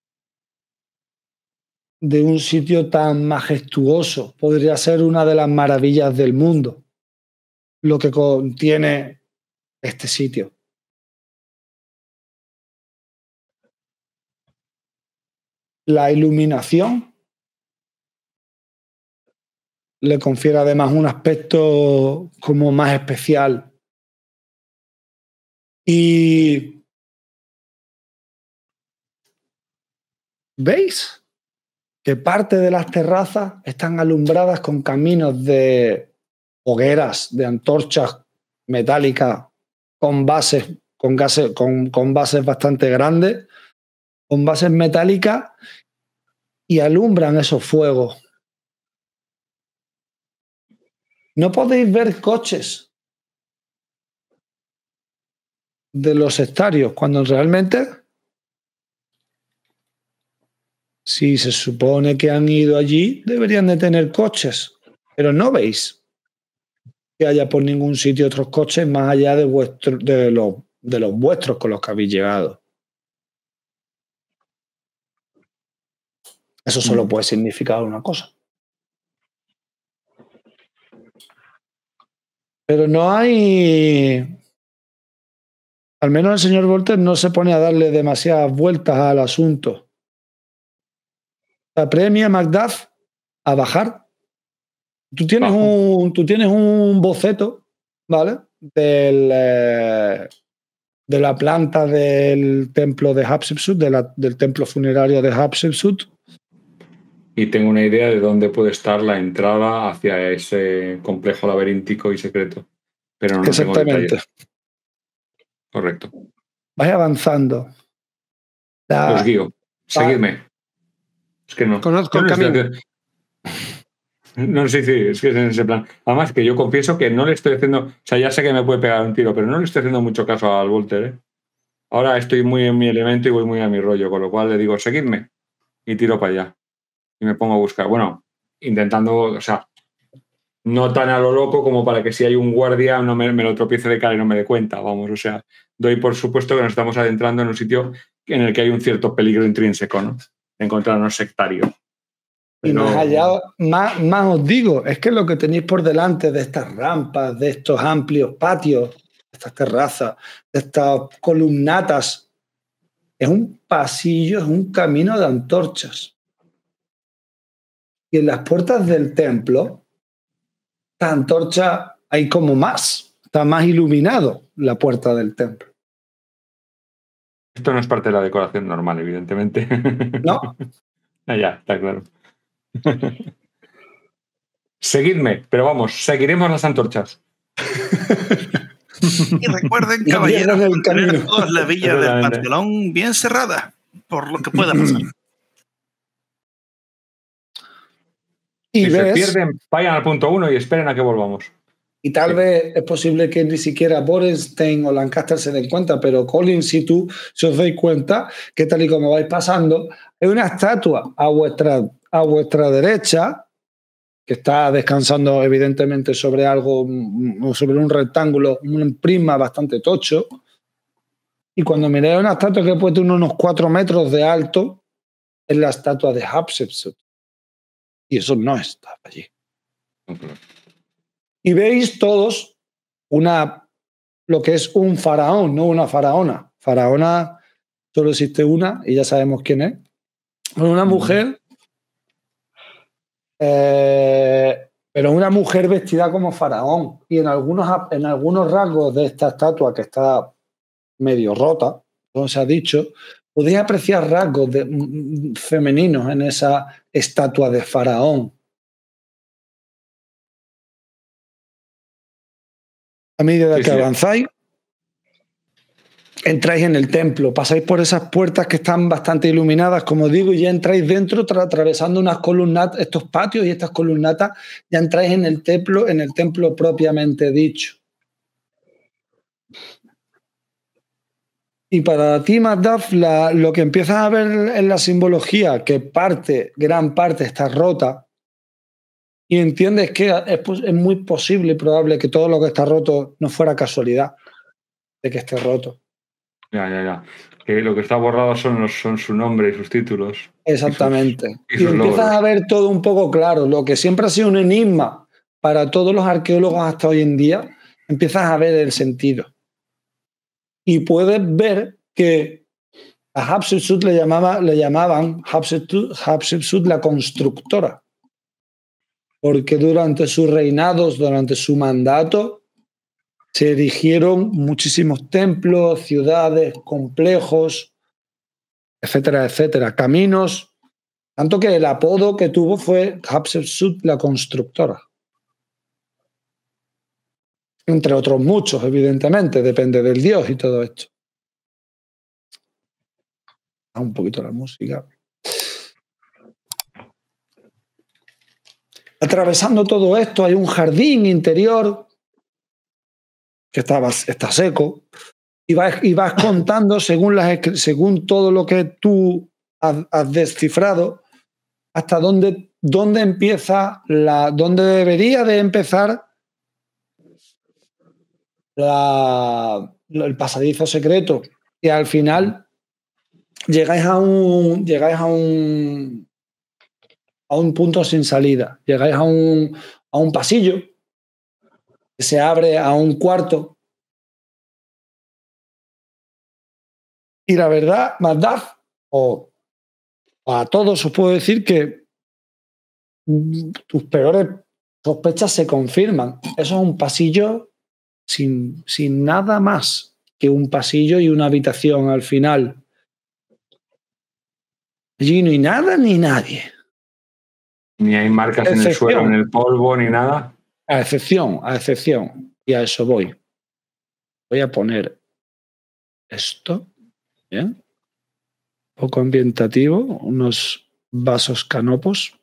E: de un sitio tan majestuoso. Podría ser una de las maravillas del mundo, lo que contiene este sitio. La iluminación le confiere además un aspecto como más especial. Y ¿veis? Que parte de las terrazas están alumbradas con caminos de hogueras, de antorchas metálicas con bases bastante grandes, con bases metálicas, y alumbran esos fuegos. No podéis ver coches de los sectarios, cuando realmente, si se supone que han ido allí, deberían de tener coches, pero no veis que haya por ningún sitio otros coches más allá de los vuestros con los que habéis llegado. Eso solo puede significar una cosa. Pero no hay... Al menos el señor Volter no se pone a darle demasiadas vueltas al asunto. Apremia a Macduff a bajar. Tú tienes un boceto, ¿vale? De la planta del templo de Hatshepsut, del templo funerario de Hatshepsut.
D: Y tengo una idea de dónde puede estar la entrada hacia ese complejo laberíntico y secreto. Pero no tengo detalles. Correcto.
E: Vais avanzando.
D: Os guío. Seguidme. Es que no.
A: Conozco el camino.
D: No sé si es que es en ese plan. Además, que yo confieso que no le estoy haciendo. O sea, ya sé que me puede pegar un tiro, pero no le estoy haciendo mucho caso al Volter, ¿eh? Ahora estoy muy en mi elemento y voy muy a mi rollo, con lo cual le digo, seguidme. Y tiro para allá. Y me pongo a buscar. Bueno, intentando, o sea, no tan a lo loco como para que si hay un guardia no me lo tropiece de cara y no me dé cuenta, vamos. O sea, doy por supuesto que nos estamos adentrando en un sitio en el que hay un cierto peligro intrínseco, ¿no? De encontrarnos sectarios.
E: Y más allá, más os digo, es que lo que tenéis por delante de estas rampas, de estos amplios patios, de estas terrazas, de estas columnatas, es un pasillo, es un camino de antorchas. Y en las puertas del templo, esta antorcha hay como más, está más iluminado la puerta del templo.
D: Esto no es parte de la decoración normal, evidentemente.
E: No.
D: Ya, está claro. Seguidme, pero vamos, seguiremos las antorchas.
B: Y recuerden, caballeros, mantener todas las villas del Pantelón bien cerradas, por lo que pueda pasar.
D: Y si se pierden, vayan al punto 1 y esperen a que volvamos.
E: Y tal vez es posible que ni siquiera Borenstein o Lancaster se den cuenta, pero Colin, si os dais cuenta, que tal y como vais pasando, hay una estatua a vuestra derecha, que está descansando evidentemente sobre algo, sobre un rectángulo, un prisma bastante tocho. Y cuando miráis una estatua que puede tener unos 4 metros de alto, es la estatua de Hatshepsut. Y eso no está allí. Y veis todos lo que es un faraón, no una faraona. Faraona solo existe una y ya sabemos quién es. Una mujer, pero una mujer vestida como faraón. Y en algunos rasgos de esta estatua, que está medio rota, como se ha dicho, podéis apreciar rasgos femeninos en esa estatua de faraón. A medida que avanzáis, entráis en el templo, pasáis por esas puertas que están bastante iluminadas, como digo, y ya entráis dentro, atravesando unas columnatas, estos patios y estas columnatas, ya entráis en el templo propiamente dicho. Y para ti, Mazdaf, lo que empiezas a ver en la simbología, que gran parte está rota, y entiendes que es muy posible y probable que todo lo que está roto no fuera casualidad de que esté roto.
D: Ya. Que lo que está borrado son su nombre y sus títulos.
E: Exactamente.
D: Y sus
E: empiezas
D: logros.
E: a ver todo un poco claro. Lo que siempre ha sido un enigma para todos los arqueólogos hasta hoy en día, empiezas a ver el sentido. Y puedes ver que a Hatshepsut le llamaban Hatshepsut la constructora. Porque durante sus reinados, durante su mandato, se erigieron muchísimos templos, ciudades, complejos, etcétera, etcétera, caminos, tanto que el apodo que tuvo fue Hatshepsut la constructora. Entre otros muchos, evidentemente, depende del dios y todo esto. Un poquito la música. Atravesando todo esto hay un jardín interior que está seco y vas contando según todo lo que tú has descifrado hasta dónde empieza dónde debería de empezar el pasadizo secreto, y al final llegáis a un punto sin salida. Llegáis a un pasillo que se abre a un cuarto. Y la verdad, Mazdaf, o a todos os puedo decir que tus peores sospechas se confirman. Eso es un pasillo sin nada más que un pasillo y una habitación al final. Allí no hay nada ni nadie.
D: Ni hay marcas en el suelo, en el polvo, ni nada.
E: A excepción. Y a eso voy. Voy a poner esto. ¿Bien? Un poco ambientativo. Unos vasos canopos.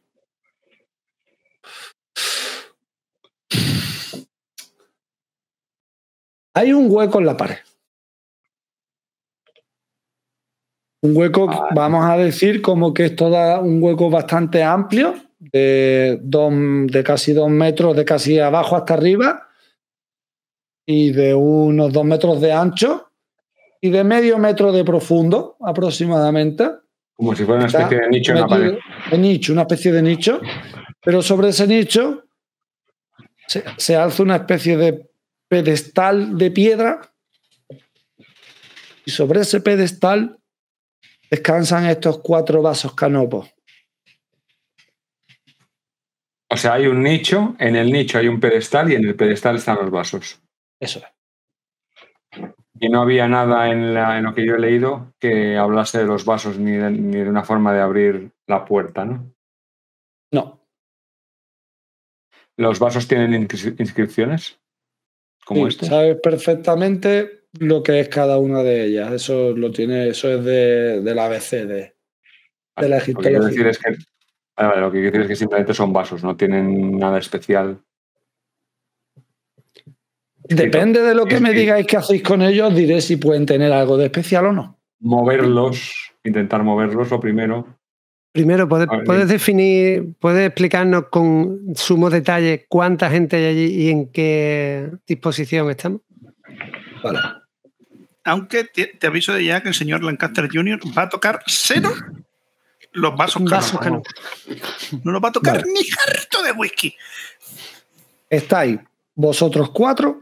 E: Hay un hueco en la pared. Un hueco, vamos a decir, como que es un hueco bastante amplio, de casi 2 metros, de casi abajo hasta arriba, y de unos 2 metros de ancho, y de medio metro de profundo, aproximadamente.
D: Como si fuera una especie de nicho en la pared.
E: Una especie de nicho, pero sobre ese nicho se alza una especie de pedestal de piedra, y sobre ese pedestal descansan estos 4 vasos canopos.
D: O sea, hay un nicho, en el nicho hay un pedestal y en el pedestal están los vasos.
E: Eso es.
D: Y no había nada en lo que yo he leído que hablase de los vasos ni de una forma de abrir la puerta, ¿no?
E: No.
D: ¿Los vasos tienen inscripciones? como
E: Sí,
D: este.
E: sabes perfectamente lo que es cada una de ellas. Eso lo tiene, eso es del ABC, de la
D: Lo que quiero
E: egiptología.
D: decir es que, lo que quiero decir es que simplemente son vasos, no tienen nada especial.
E: Depende de lo que me digáis que hacéis con ellos, diré si pueden tener algo de especial o no.
D: Intentar moverlos lo primero.
A: Primero,
D: A ver,
A: ¿puedes definir, puedes explicarnos con sumo detalle cuánta gente hay allí y en qué disposición estamos?
E: Vale.
B: Aunque te aviso de ya que el señor Lancaster Jr. va a tocar cero los vasos Canopy. No los va a tocar ni jarrito de whisky.
E: Estáis vosotros 4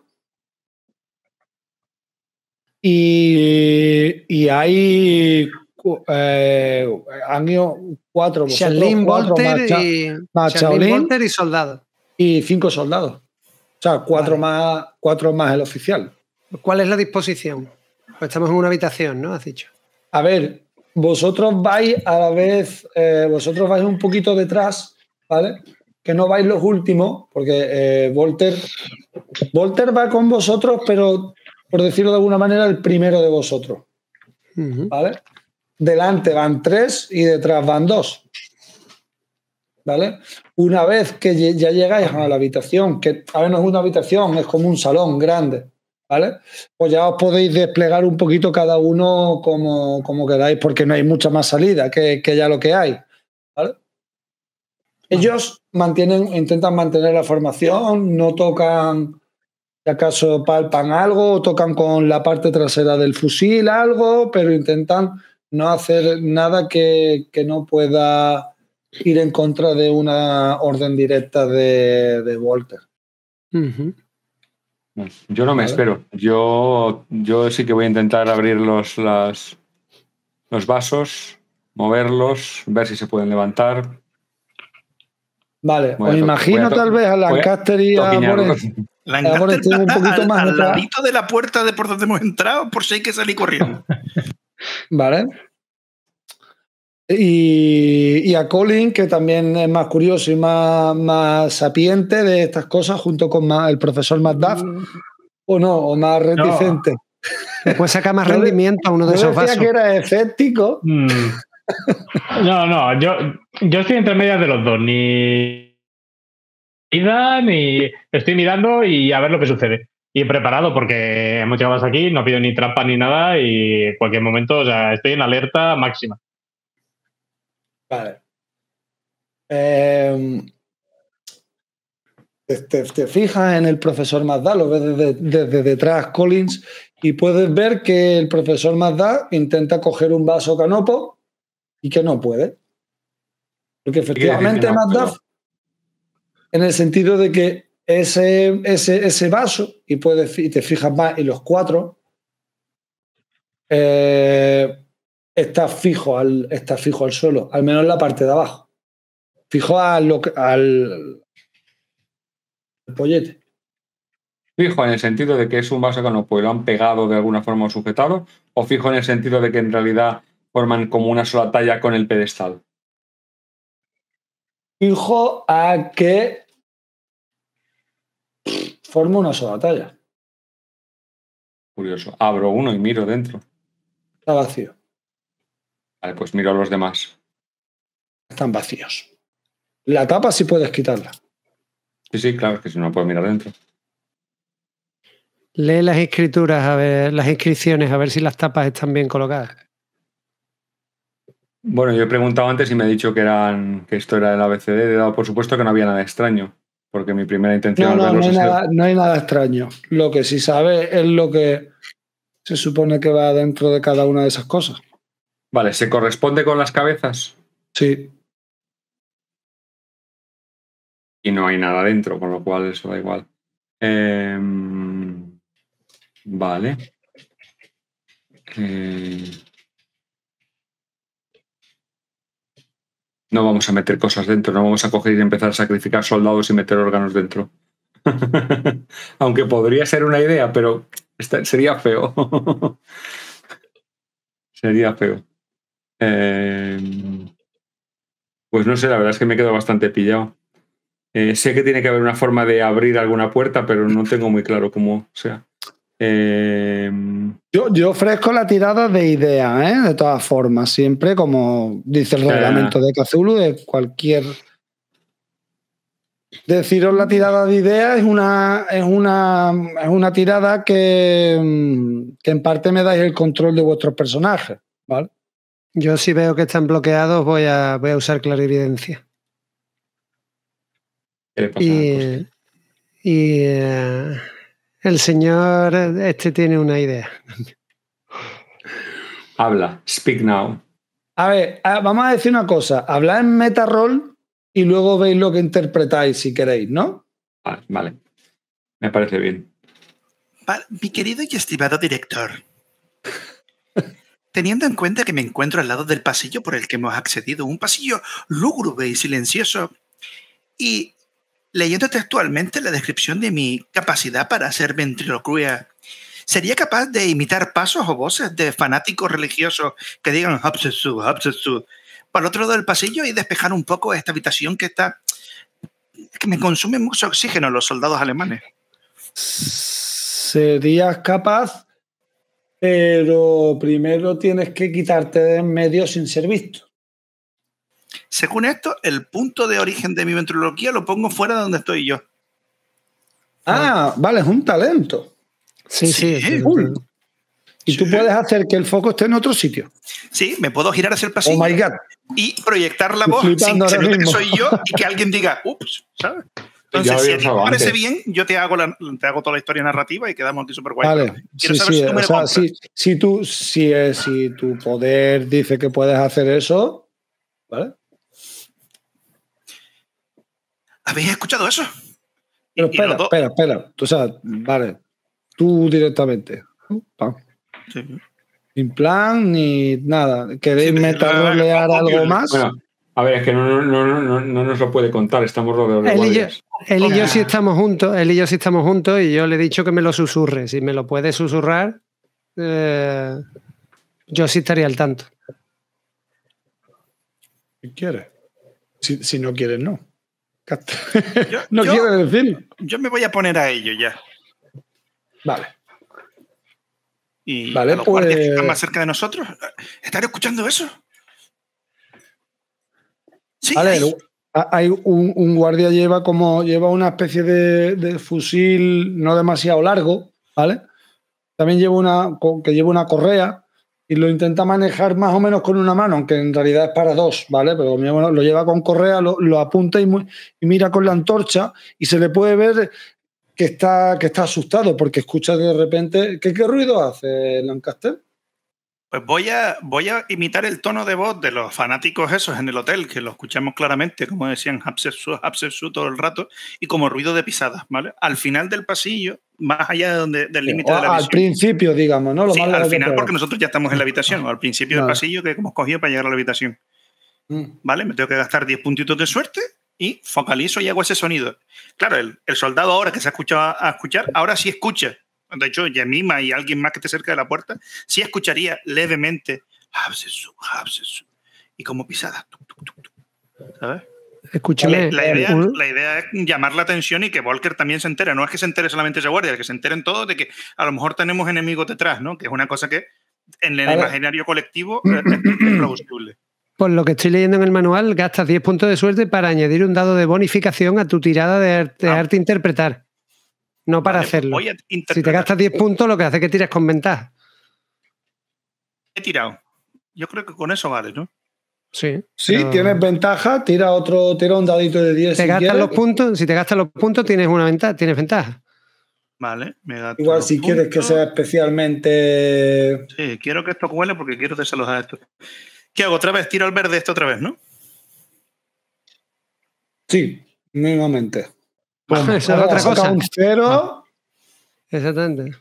E: y hay han ido 4
A: Shaolin, Volter y soldados.
E: Y 5 soldados. O sea, 4 más el oficial.
A: ¿Cuál es la disposición? Pues estamos en una habitación, ¿no? Has dicho.
E: A ver, vosotros vais a la vez, vosotros vais un poquito detrás, ¿vale? Que no vais los últimos, porque Volter va con vosotros, pero por decirlo de alguna manera, el primero de vosotros, ¿vale? Delante van 3 y detrás van 2, ¿vale? Una vez que ya llegáis a la habitación, que a ver, no es una habitación, es como un salón grande, ¿vale? Pues ya os podéis desplegar un poquito cada uno como queráis, porque no hay mucha más salida que ya lo que hay, ¿vale? Ellos intentan mantener la formación, no tocan, si acaso palpan algo, o tocan con la parte trasera del fusil algo, pero intentan no hacer nada que no pueda ir en contra de una orden directa de Volter.
D: Yo no me espero. Yo sí que voy a intentar abrir los vasos, moverlos, ver si se pueden levantar.
E: Vale, os imagino tal vez a Lancaster y a Moren.
B: Lancaster un poquito más al ladito de la puerta de por donde hemos entrado, por si hay que salir corriendo.
E: Vale. Y a Colin, que también es más curioso y más sapiente de estas cosas, junto con el profesor Macduff, o más reticente.
A: No. Puede sacar más rendimiento a uno de esos vasos.
E: Decía que era escéptico.
C: No, yo estoy entre medias de los dos, ni estoy mirando y a ver lo que sucede. Y preparado porque hemos llegado hasta aquí, no pido ni trampa ni nada y en cualquier momento, o sea, estoy en alerta máxima.
E: Vale. Te fijas en el profesor Macduff, lo ves desde detrás Collins y puedes ver que el profesor Macduff intenta coger un vaso canopo y que no puede. Porque efectivamente Macduff, en el sentido de que ese vaso, y te fijas más, y los 4 está fijo al suelo, al menos en la parte de abajo. Fijo al pollete.
D: ¿Fijo en el sentido de que es un vaso que no lo han pegado de alguna forma o sujetado? ¿O fijo en el sentido de que en realidad forman como una sola talla con el pedestal?
E: Fijo a que forma una sola talla.
D: Curioso. Abro uno y miro dentro.
E: Está vacío.
D: Vale, pues miro a los demás.
E: Están vacíos. La tapa sí puedes quitarla.
D: Sí, claro, que si no puedo mirar dentro.
A: Lee las escrituras, a ver, las inscripciones, a ver si las tapas están bien colocadas.
D: Bueno, yo he preguntado antes y me he dicho que esto era el ABCD. He dado por supuesto que no había nada extraño, porque mi primera intención
E: no hay nada extraño. Lo que sí sabes es lo que se supone que va dentro de cada una de esas cosas.
D: Vale, ¿se corresponde con las cabezas?
E: Sí.
D: Y no hay nada dentro, con lo cual eso da igual. Vale. No vamos a meter cosas dentro, no vamos a coger y empezar a sacrificar soldados y meter órganos dentro. Aunque podría ser una idea, pero sería feo. Sería feo. Pues no sé, la verdad es que me quedo bastante pillado. Sé que tiene que haber una forma de abrir alguna puerta, pero no tengo muy claro cómo sea.
E: Yo ofrezco la tirada de idea, de todas formas, siempre como dice el reglamento de Cthulhu, de cualquier... Deciros la tirada de idea es una tirada que en parte me dais el control de vuestros personajes, ¿vale?
A: Yo si veo que están bloqueados voy a usar clarividencia. Y el señor tiene una idea.
D: Habla, speak now.
E: A ver, vamos a decir una cosa. Hablad en meta-roll y luego veis lo que interpretáis si queréis, ¿no?
D: Vale. Me parece bien.
B: Mi querido y estimado director, teniendo en cuenta que me encuentro al lado del pasillo por el que hemos accedido, un pasillo lúgubre y silencioso, y leyendo textualmente la descripción de mi capacidad para hacer ventriloquía, ¿sería capaz de imitar pasos o voces de fanáticos religiosos que digan Hapsesu, Hapsesu, para el otro lado del pasillo y despejar un poco esta habitación que me consume mucho oxígeno los soldados alemanes?
E: Serías capaz, pero primero tienes que quitarte de en medio sin ser visto.
B: Según esto, el punto de origen de mi ventriloquía lo pongo fuera de donde estoy yo.
E: Vale, es un talento.
A: Sí.
E: Cool. Y tú puedes hacer que el foco esté en otro sitio.
B: Sí, me puedo girar hacia el pasillo.
E: Oh my God.
B: Y proyectar la voz sin que se note que soy yo y que alguien diga, ups, ¿sabes? Entonces, si a ti te parece bien, yo te hago toda la historia narrativa y quedamos aquí súper guay.
E: Vale. Quiero saber si tú me lo compras. Si tu poder dice que puedes hacer eso, ¿vale?
B: ¿Habéis escuchado eso?
E: Pero espera. O sea, vale. Tú directamente. Sí. Sin plan ni nada. ¿Queréis metarolear algo más?
D: Bueno, a ver, es que no nos lo puede contar. Estamos rodeados de guardias.
A: Él y yo sí estamos juntos y yo le he dicho que me lo susurre. Si me lo puede susurrar, yo sí estaría al tanto.
E: ¿Qué quieres? Si no quieres, no. No quiero decirlo.
B: Yo me voy a poner a ello ya.
E: Vale.
B: Y a los guardias que están más cerca de nosotros, ¿están escuchando eso? Sí,
E: vale, hay un guardia lleva una especie de fusil no demasiado largo, ¿vale? También lleva una correa y lo intenta manejar más o menos con una mano, aunque en realidad es para dos, ¿vale? Pero lo lleva con correa, lo apunta y mira con la antorcha y se le puede ver que está asustado porque escucha de repente... ¿Qué ruido hace Lancaster?
B: Pues voy a imitar el tono de voz de los fanáticos esos en el hotel, que lo escuchamos claramente, como decían Hapsesu todo el rato, y como ruido de pisadas, ¿vale? Al final del pasillo, más allá del límite de la visión.
E: Al principio, digamos, ¿no?
B: Sí, al final, porque nosotros ya estamos en la habitación, o al principio del pasillo que hemos cogido para llegar a la habitación. ¿Vale? Me tengo que gastar 10 puntitos de suerte y focalizo y hago ese sonido. Claro, el soldado ahora que se ha escuchado a escuchar, ahora sí escucha. De hecho, Yemima y alguien más que esté cerca de la puerta, sí escucharía levemente Hapsesu, y como pisada. ¿Sabes?
A: Escúchame.
B: La idea es llamar la atención y que Volker también se entere. No es que se entere solamente ese guardia, que se enteren todos de que a lo mejor tenemos enemigos detrás, ¿no? Que es una cosa que en el imaginario colectivo es plausible.
A: Por lo que estoy leyendo en el manual, gastas 10 puntos de suerte para añadir un dado de bonificación a tu tirada de arte interpretar. No para hacerlo. Si te gastas 10 puntos, lo que hace es que tires con ventaja.
B: He tirado. Yo creo que con eso vale, ¿no?
A: Sí.
E: Sí, tienes ventaja, tira un dadito de 10.
A: Si te gastas los puntos, tienes ventaja.
B: Vale, me gasto.
E: Igual si quieres que sea especialmente.
B: Sí, quiero que esto cuele porque quiero desalojar esto. ¿Qué hago? Otra vez, tiro al verde esto otra vez, ¿no?
E: Sí, mínimamente.
A: Bueno, eso es otra cosa.
E: Un 0.
A: Exactamente.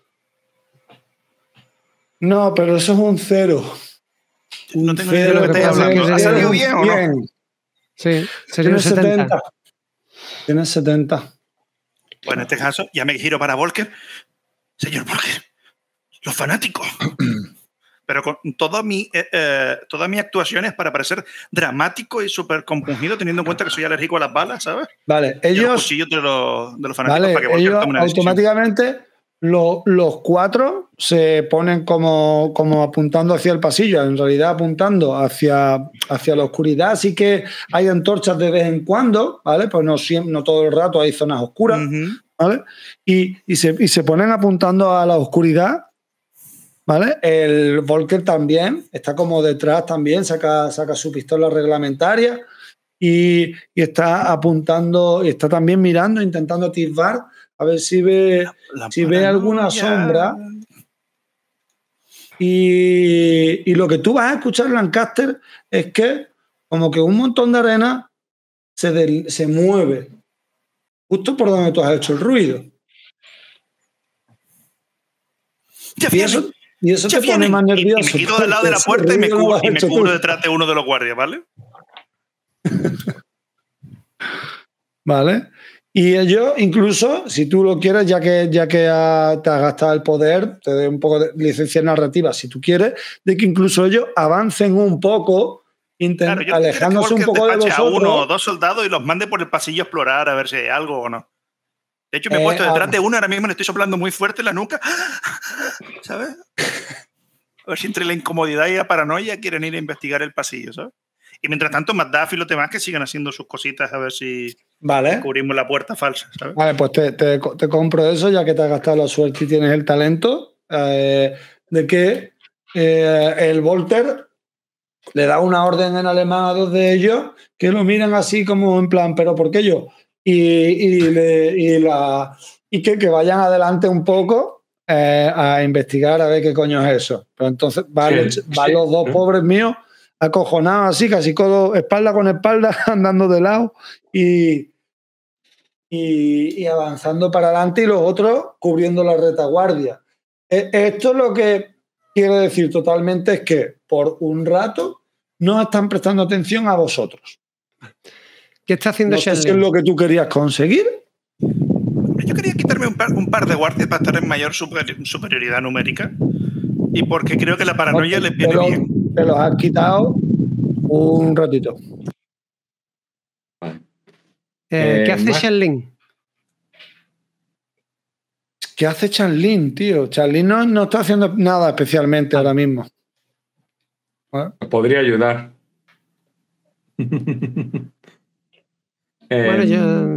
E: No, pero eso es un 0.
B: No tengo ni idea de lo que estáis hablando. ¿Ha salido bien o no?
A: Sí, sería un 70.
E: Tienes 70.
B: Pues en este caso, ya me giro para Volker. Señor Volker, los fanáticos pero con toda mi actuación es para parecer dramático y súper compungido, teniendo en cuenta que soy alérgico a las balas, ¿sabes?
E: Vale,
B: Y
E: ellos...
B: los cuchillos de los fanáticos
E: Vale,
B: para que Volker
E: ellos
B: tome una decisión.
E: automáticamente los 4 se ponen como apuntando hacia el pasillo, en realidad apuntando hacia la oscuridad. Así que hay antorchas de vez en cuando, ¿vale? Pues no todo el rato hay zonas oscuras, ¿vale? Y se ponen apuntando a la oscuridad, ¿vale? El Volker también está como detrás también, saca su pistola reglamentaria y está apuntando, y está también mirando, intentando atisbar a ver si ve alguna sombra. Y lo que tú vas a escuchar, Lancaster, es que como que un montón de arena se mueve justo por donde tú has hecho el ruido. Y eso te pone más nervioso.
B: Y me quedo al lado de la puerta y me cubro detrás de uno de los guardias, ¿vale?
E: Vale. Y ellos, incluso, si tú lo quieres, ya que te has gastado el poder, te doy un poco de licencia narrativa, si tú quieres, de que incluso ellos avancen un poco, alejándose un poco de vosotros.
B: A uno o dos soldados y los mande por el pasillo a explorar a ver si hay algo o no. De hecho, me he puesto detrás de uno, ahora mismo le estoy soplando muy fuerte en la nuca, ¿sabes? A ver si entre la incomodidad y la paranoia quieren ir a investigar el pasillo, ¿sabes? Y mientras tanto, Mazdaff y los demás que sigan haciendo sus cositas a ver si descubrimos la puerta falsa, ¿sabes?
E: Vale, pues te compro eso, ya que te has gastado la suerte y tienes el talento, de que el Volker le da una orden en alemán a 2 de ellos que lo miran así como en plan, ¿pero por qué yo? Y que vayan adelante un poco a investigar a ver qué coño es eso. Pero entonces van los 2 pobres míos acojonados así, casi espalda con espalda, andando de lado y avanzando para adelante, y los otros cubriendo la retaguardia. Esto lo que quiere decir totalmente es que por un rato no están prestando atención a vosotros.
A: ¿Qué está haciendo
E: Shenlong? No sé si es lo que tú querías conseguir.
B: Yo quería quitarme un par de guardias para estar en mayor superioridad numérica, y porque creo que la paranoia les viene bien.
E: Te los has quitado un ratito.
A: ¿Qué hace Shenlong?
E: ¿Qué hace Shenlong, tío? Shenlong no está haciendo nada especialmente ahora mismo.
D: Podría ayudar.
A: Bueno, yo...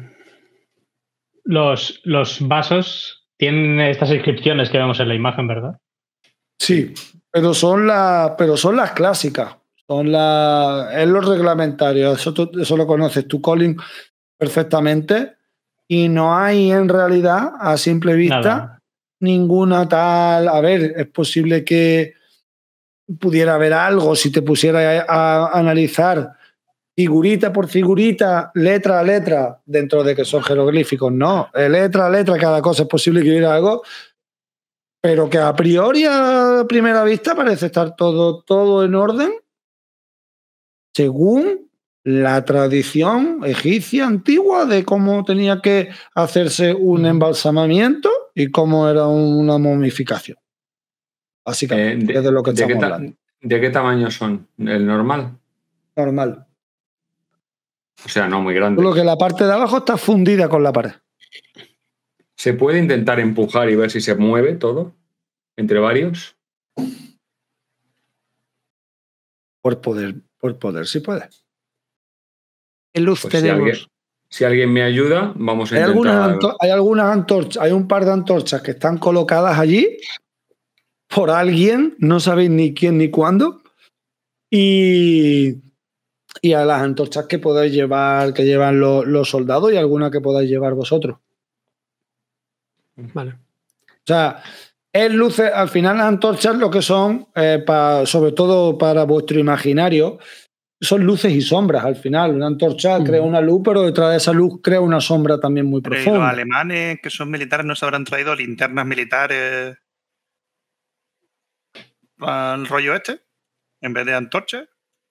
C: Los vasos tienen estas inscripciones que vemos en la imagen, ¿verdad?
E: Sí, pero son las clásicas. Es lo reglamentario. Eso lo conoces tú, Colin, perfectamente. Y no hay en realidad, a simple vista, ninguna tal... A ver, es posible que pudiera haber algo si te pusiera a analizar figurita por figurita, letra a letra, dentro de que son jeroglíficos, no. Letra a letra, cada cosa es posible que hubiera algo, pero que a priori, a primera vista, parece estar todo en orden, según la tradición egipcia antigua de cómo tenía que hacerse un embalsamamiento y cómo era una momificación. Básicamente, de lo que estamos hablando.
D: ¿De qué tamaño son? ¿El normal?
E: Normal.
D: O sea, no muy grande.
E: Solo que la parte de abajo está fundida con la pared.
D: ¿Se puede intentar empujar y ver si se mueve todo entre varios?
E: Por poder sí puede.
A: ¿Qué luz
D: pues
A: tenemos?
D: Si alguien me ayuda, vamos a intentar...
E: Hay algunas antorchas, hay un par de antorchas que están colocadas allí por alguien, no sabéis ni quién ni cuándo, y a las antorchas que podáis llevar, que llevan los soldados, y alguna que podáis llevar vosotros.
A: Vale.
E: O sea, es luces, al final las antorchas lo que son, sobre todo para vuestro imaginario, son luces y sombras al final. Una antorcha crea una luz, pero detrás de esa luz crea una sombra también muy profunda.
B: ¿Y los alemanes, que son militares, no se habrán traído linternas militares al rollo este? En vez de antorchas.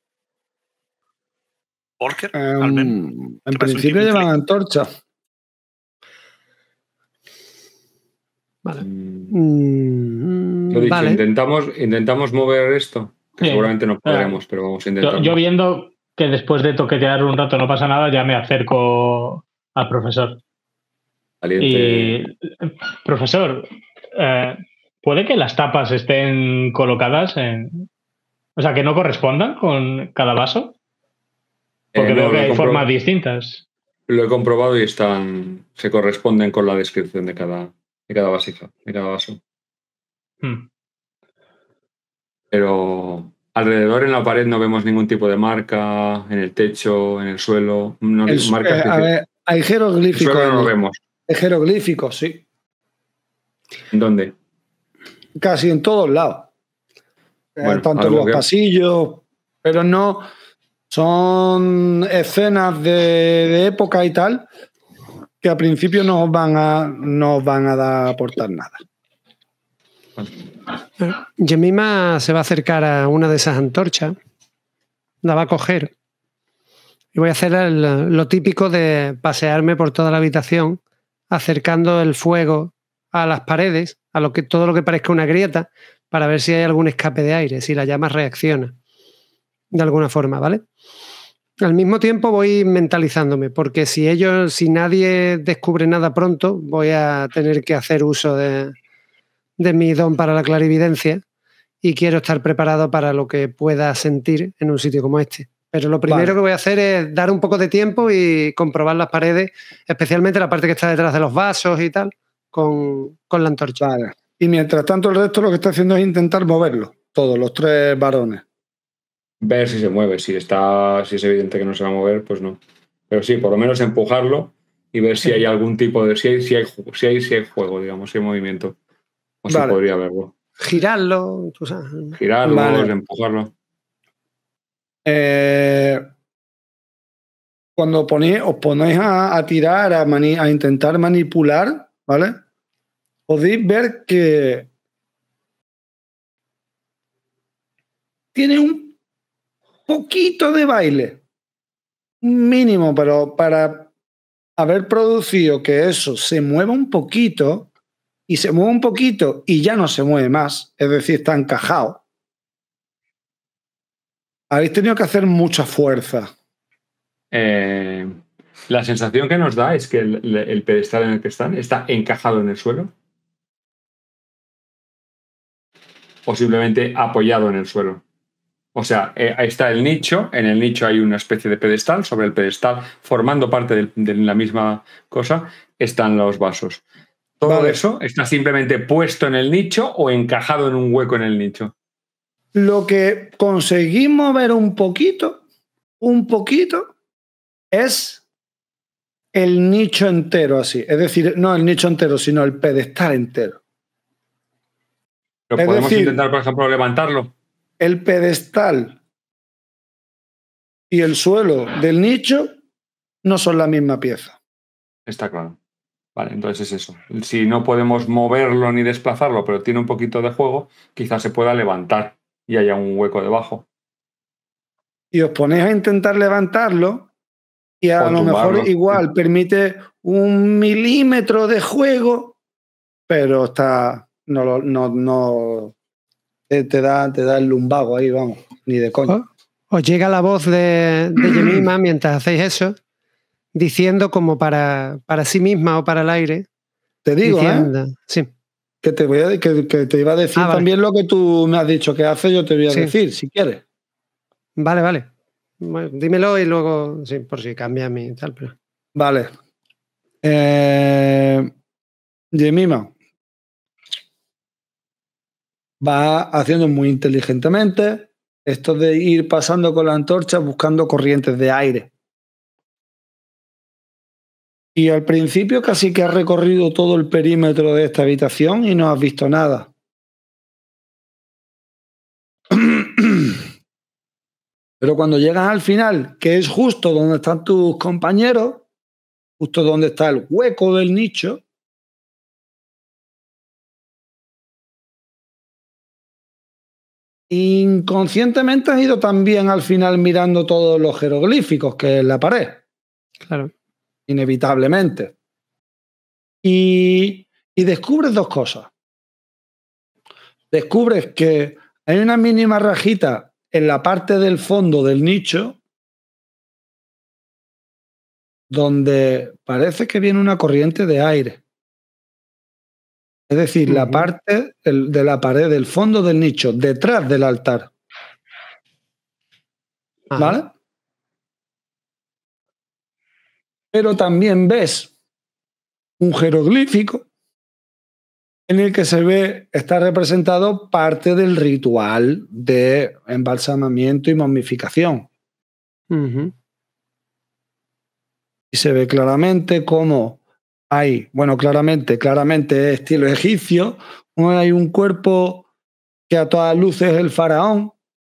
B: Volker, al menos.
E: En principio llevan antorchas.
A: Vale.
D: Lo dicho,
A: Vale.
D: intentamos mover esto, que
C: Sí.
D: seguramente no podremos, pero vamos a intentarlo.
C: Yo viendo que después de toquetear un rato no pasa nada, ya me acerco al profesor.
D: Valiente.
C: Y, profesor, ¿puede que las tapas estén colocadas o sea, que no correspondan con cada vaso? Porque
D: No,
C: veo que
D: lo he
C: hay formas distintas.
D: Lo he comprobado y se corresponden con la descripción de cada vasija, de cada vaso. Pero alrededor en la pared no vemos ningún tipo de marca, en el techo, en el suelo. No, marcas
E: a ver, hay jeroglíficos.
D: El suelo no lo vemos.
E: Hay jeroglíficos, sí.
D: ¿Dónde?
E: Casi en todos lados.
D: Bueno,
E: tanto en los pasillos, pero no son escenas de época y tal que al principio no van a aportar nada.
A: Jemima se va a acercar a una de esas antorchas, la va a coger y voy a hacer lo típico de pasearme por toda la habitación acercando el fuego a las paredes, todo lo que parezca una grieta, para ver si hay algún escape de aire, si la llama reacciona de alguna forma, ¿vale? Al mismo tiempo voy mentalizándome, porque si nadie descubre nada pronto, voy a tener que hacer uso de mi don para la clarividencia y quiero estar preparado para lo que pueda sentir en un sitio como este. Pero lo primero que voy a hacer es dar un poco de tiempo y comprobar las paredes, especialmente la parte que está detrás de los vasos y tal, con la antorcha.
E: Vale. Y mientras tanto el resto lo que está haciendo es intentar moverlo, todos los 3 varones.
D: Ver si se mueve, si es evidente que no se va a mover, pues no. Pero sí, por lo menos empujarlo y ver si hay algún tipo de... Si hay juego, digamos, si hay movimiento. O si podría verlo.
A: Girarlo.
D: Girarlo, empujarlo.
E: Cuando os ponéis a tirar, a intentar manipular, ¿vale? Podéis ver que tiene un poquito de baile. Un mínimo, pero para haber producido que eso se mueva un poquito y se mueve un poquito y ya no se mueve más, es decir, está encajado. Habéis tenido que hacer mucha fuerza.
D: La sensación que nos da es que el pedestal en el que están está encajado en el suelo. O simplemente apoyado en el suelo. O sea, ahí está el nicho, en el nicho hay una especie de pedestal, sobre el pedestal, formando parte de la misma cosa, están los vasos. ¿Todo eso está simplemente puesto en el nicho o encajado en un hueco en el nicho?
E: Lo que conseguimos ver un poquito, es el nicho entero así. Es decir, no el nicho entero, sino el pedestal entero.
D: ¿Pero podemos intentar, por ejemplo, levantarlo?
E: El pedestal y el suelo del nicho no son la misma pieza.
D: Está claro. Vale, entonces es eso. Si no podemos moverlo ni desplazarlo, pero tiene un poquito de juego, quizás se pueda levantar y haya un hueco debajo.
E: Y os ponéis a intentar levantarlo y a lo mejor igual permite 1 milímetro de juego, pero está... No te da el lumbago ahí, vamos, ni de coña.
A: Os llega la voz de Jemima mientras hacéis eso, diciendo como para sí misma o para el aire.
E: Te digo,
A: sí.
E: Que te iba a decir también lo que tú me has dicho que hace, yo te voy a decir, si quieres.
A: Vale. Bueno, dímelo y luego, sí, por si cambia mi tal. Pero...
E: Vale. Jemima va haciendo muy inteligentemente esto de ir pasando con la antorcha buscando corrientes de aire. Y al principio casi que has recorrido todo el perímetro de esta habitación y no has visto nada. Pero cuando llegas al final, que es justo donde están tus compañeros, justo donde está el hueco del nicho, inconscientemente has ido también al final mirando todos los jeroglíficos que es la pared.
A: Claro.
E: Inevitablemente. Y descubres 2 cosas. descubres que hay una mínima rajita en la parte del fondo del nicho donde parece que viene una corriente de aire. Es decir, la parte de la pared del fondo del nicho, detrás del altar. ¿Vale? Pero también ves un jeroglífico en el que se ve, está representado parte del ritual de embalsamamiento y momificación. Y se ve claramente cómo hay, bueno, claramente estilo egipcio, hay un cuerpo que a todas luces es el faraón.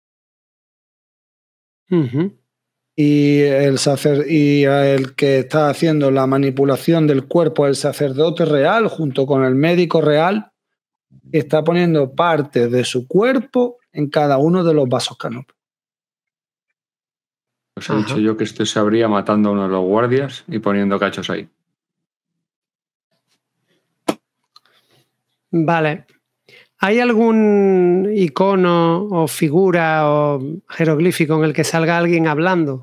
E: Y el que está haciendo la manipulación del cuerpo es el sacerdote real junto con el médico real, que está poniendo parte de su cuerpo en cada uno de los vasos canopos.
D: Os he dicho yo que esto se habría matando a uno de los guardias y poniendo cachos ahí.
A: Vale. ¿Hay algún icono o figura o jeroglífico en el que salga alguien hablando?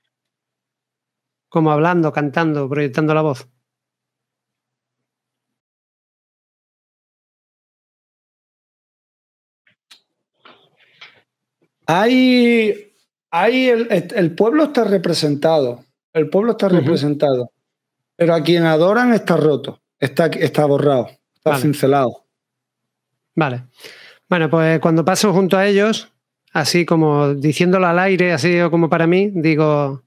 A: Como hablando, cantando, proyectando la voz.
E: El pueblo está representado. El pueblo está representado. Pero a quien adoran está roto. Está borrado. Está cincelado.
A: Vale. Bueno, pues cuando paso junto a ellos, así como diciéndolo al aire, así como para mí, digo...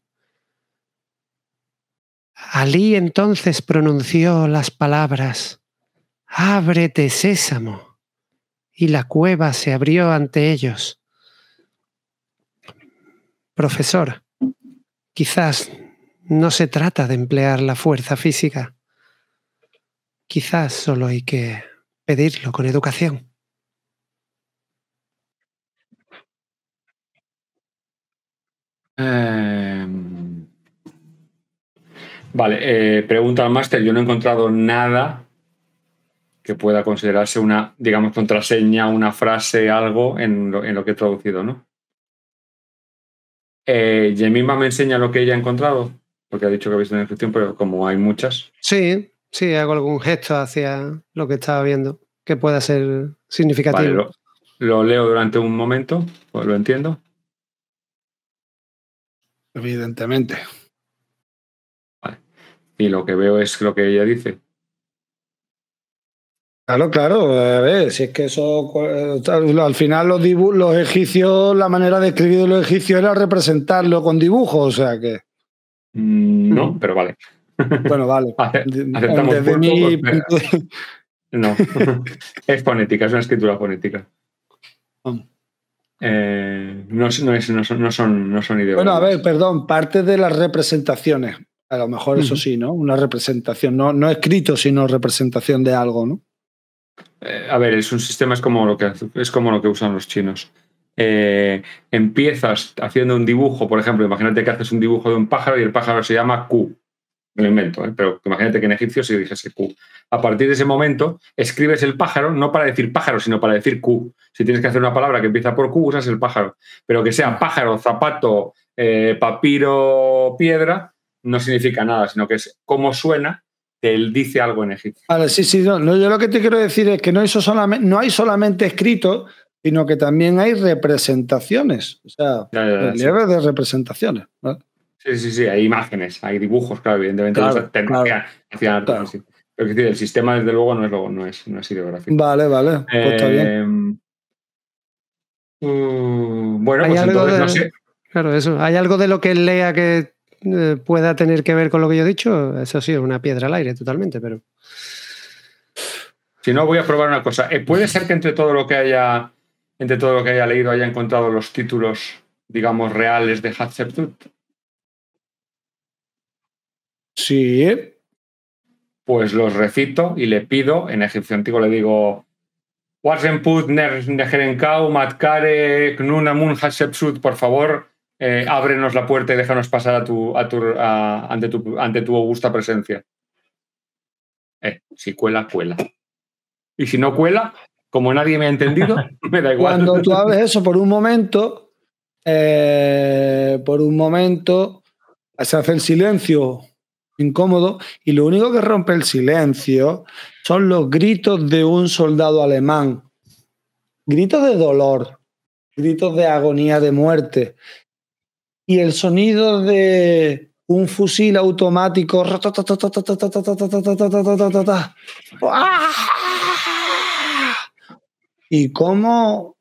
A: Alí entonces pronunció las palabras: «Ábrete, sésamo», y la cueva se abrió ante ellos. Profesor, quizás no se trata de emplear la fuerza física. Quizás solo hay que pedirlo con educación.
D: Vale, pregunta al máster. Yo no he encontrado nada que pueda considerarse una, digamos, contraseña, una frase, algo en lo que he traducido, ¿no? Yemima me enseña lo que ella ha encontrado, porque ha dicho que ha visto una descripción, pero como hay muchas.
A: Sí, hago algún gesto hacia lo que estaba viendo, que pueda ser significativo.
D: Vale, lo leo durante un momento, pues lo entiendo.
E: Evidentemente.
D: Vale. Y lo que veo es lo que ella dice.
E: Claro, a ver, si es que eso, al final los egipcios, la manera de escribir de los egipcios era representarlo con dibujos, o sea que...
D: No, pero vale.
E: Bueno, vale.
D: Aceptamos
E: desde mi...
D: No, es fonética, es una escritura fonética. No son ideologías.
E: Bueno, a ver, perdón, parte de las representaciones. A lo mejor eso sí, ¿no? Una representación, no escrito, sino representación de algo, ¿no?
D: A ver, es un sistema, es como lo que usan los chinos. Empiezas haciendo un dibujo, por ejemplo, imagínate que haces un dibujo de un pájaro y el pájaro se llama Q. Me lo invento, pero imagínate que en egipcio se dijese Q. A partir de ese momento, escribes el pájaro, no para decir pájaro, sino para decir Q. Si tienes que hacer una palabra que empieza por Q, usas el pájaro. Pero que sea pájaro, zapato, papiro, piedra, no significa nada, sino que es cómo suena, que él dice algo en egipcio.
E: Vale, sí, no, yo lo que te quiero decir es que no hay solamente escrito, sino que también hay representaciones. O sea, relieves de representaciones, ¿no?
D: Sí, hay imágenes, hay dibujos, claro, evidentemente. Claro. Sí. Pero es decir, el sistema, desde luego, no es ideográfico.
E: Vale, pues está bien.
D: Bueno, pues entonces no sé.
A: Claro, eso. ¿Hay algo de lo que él lea que pueda tener que ver con lo que yo he dicho? Eso sí, es una piedra al aire, totalmente, pero...
D: Si no, voy a probar una cosa. ¿Puede ser que entre todo lo que haya leído haya encontrado los títulos, digamos, reales de Hatshepsut?
E: Sí.
D: Pues los recito y le pido, en egipcio antiguo le digo: Warzenput, Negerenkau, Matkare, Knunamun, Hatshepsut, por favor, ábrenos la puerta y déjanos pasar ante tu augusta presencia. Si cuela, cuela. Y si no cuela, como nadie me ha entendido, me da igual.
E: Cuando tú hables eso por un momento, se hace el silencio incómodo y lo único que rompe el silencio son los gritos de un soldado alemán. Gritos de dolor, gritos de agonía, de muerte. Y el sonido de un fusil automático. Y cómo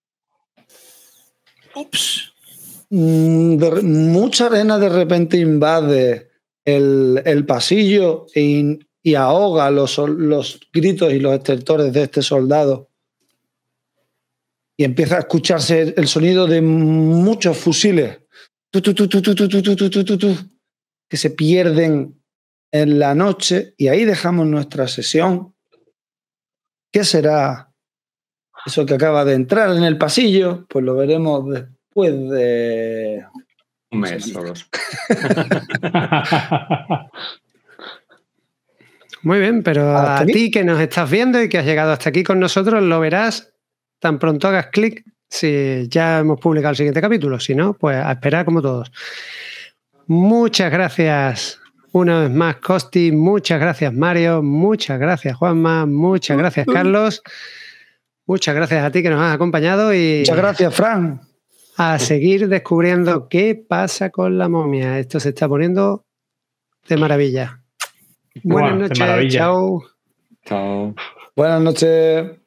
E: mucha arena de repente invade el pasillo y ahoga los gritos y los estertores de este soldado. Y empieza a escucharse el sonido de muchos fusiles que se pierden en la noche, y ahí dejamos nuestra sesión. ¿Qué será eso que acaba de entrar en el pasillo? Pues lo veremos después de
D: un mes o dos.
A: Muy bien, pero a ti que nos estás viendo y que has llegado hasta aquí con nosotros, lo verás tan pronto hagas clic si ya hemos publicado el siguiente capítulo. Si no, pues a esperar como todos. Muchas gracias una vez más, Costi. Muchas gracias, Mario. Muchas gracias, Juanma. Muchas gracias, Carlos. Muchas gracias a ti que nos has acompañado. Y
E: muchas gracias, Fran.
A: A seguir descubriendo qué pasa con la momia. Esto se está poniendo de maravilla. Buenas noches. Chao.
D: Chao.
E: Buenas noches.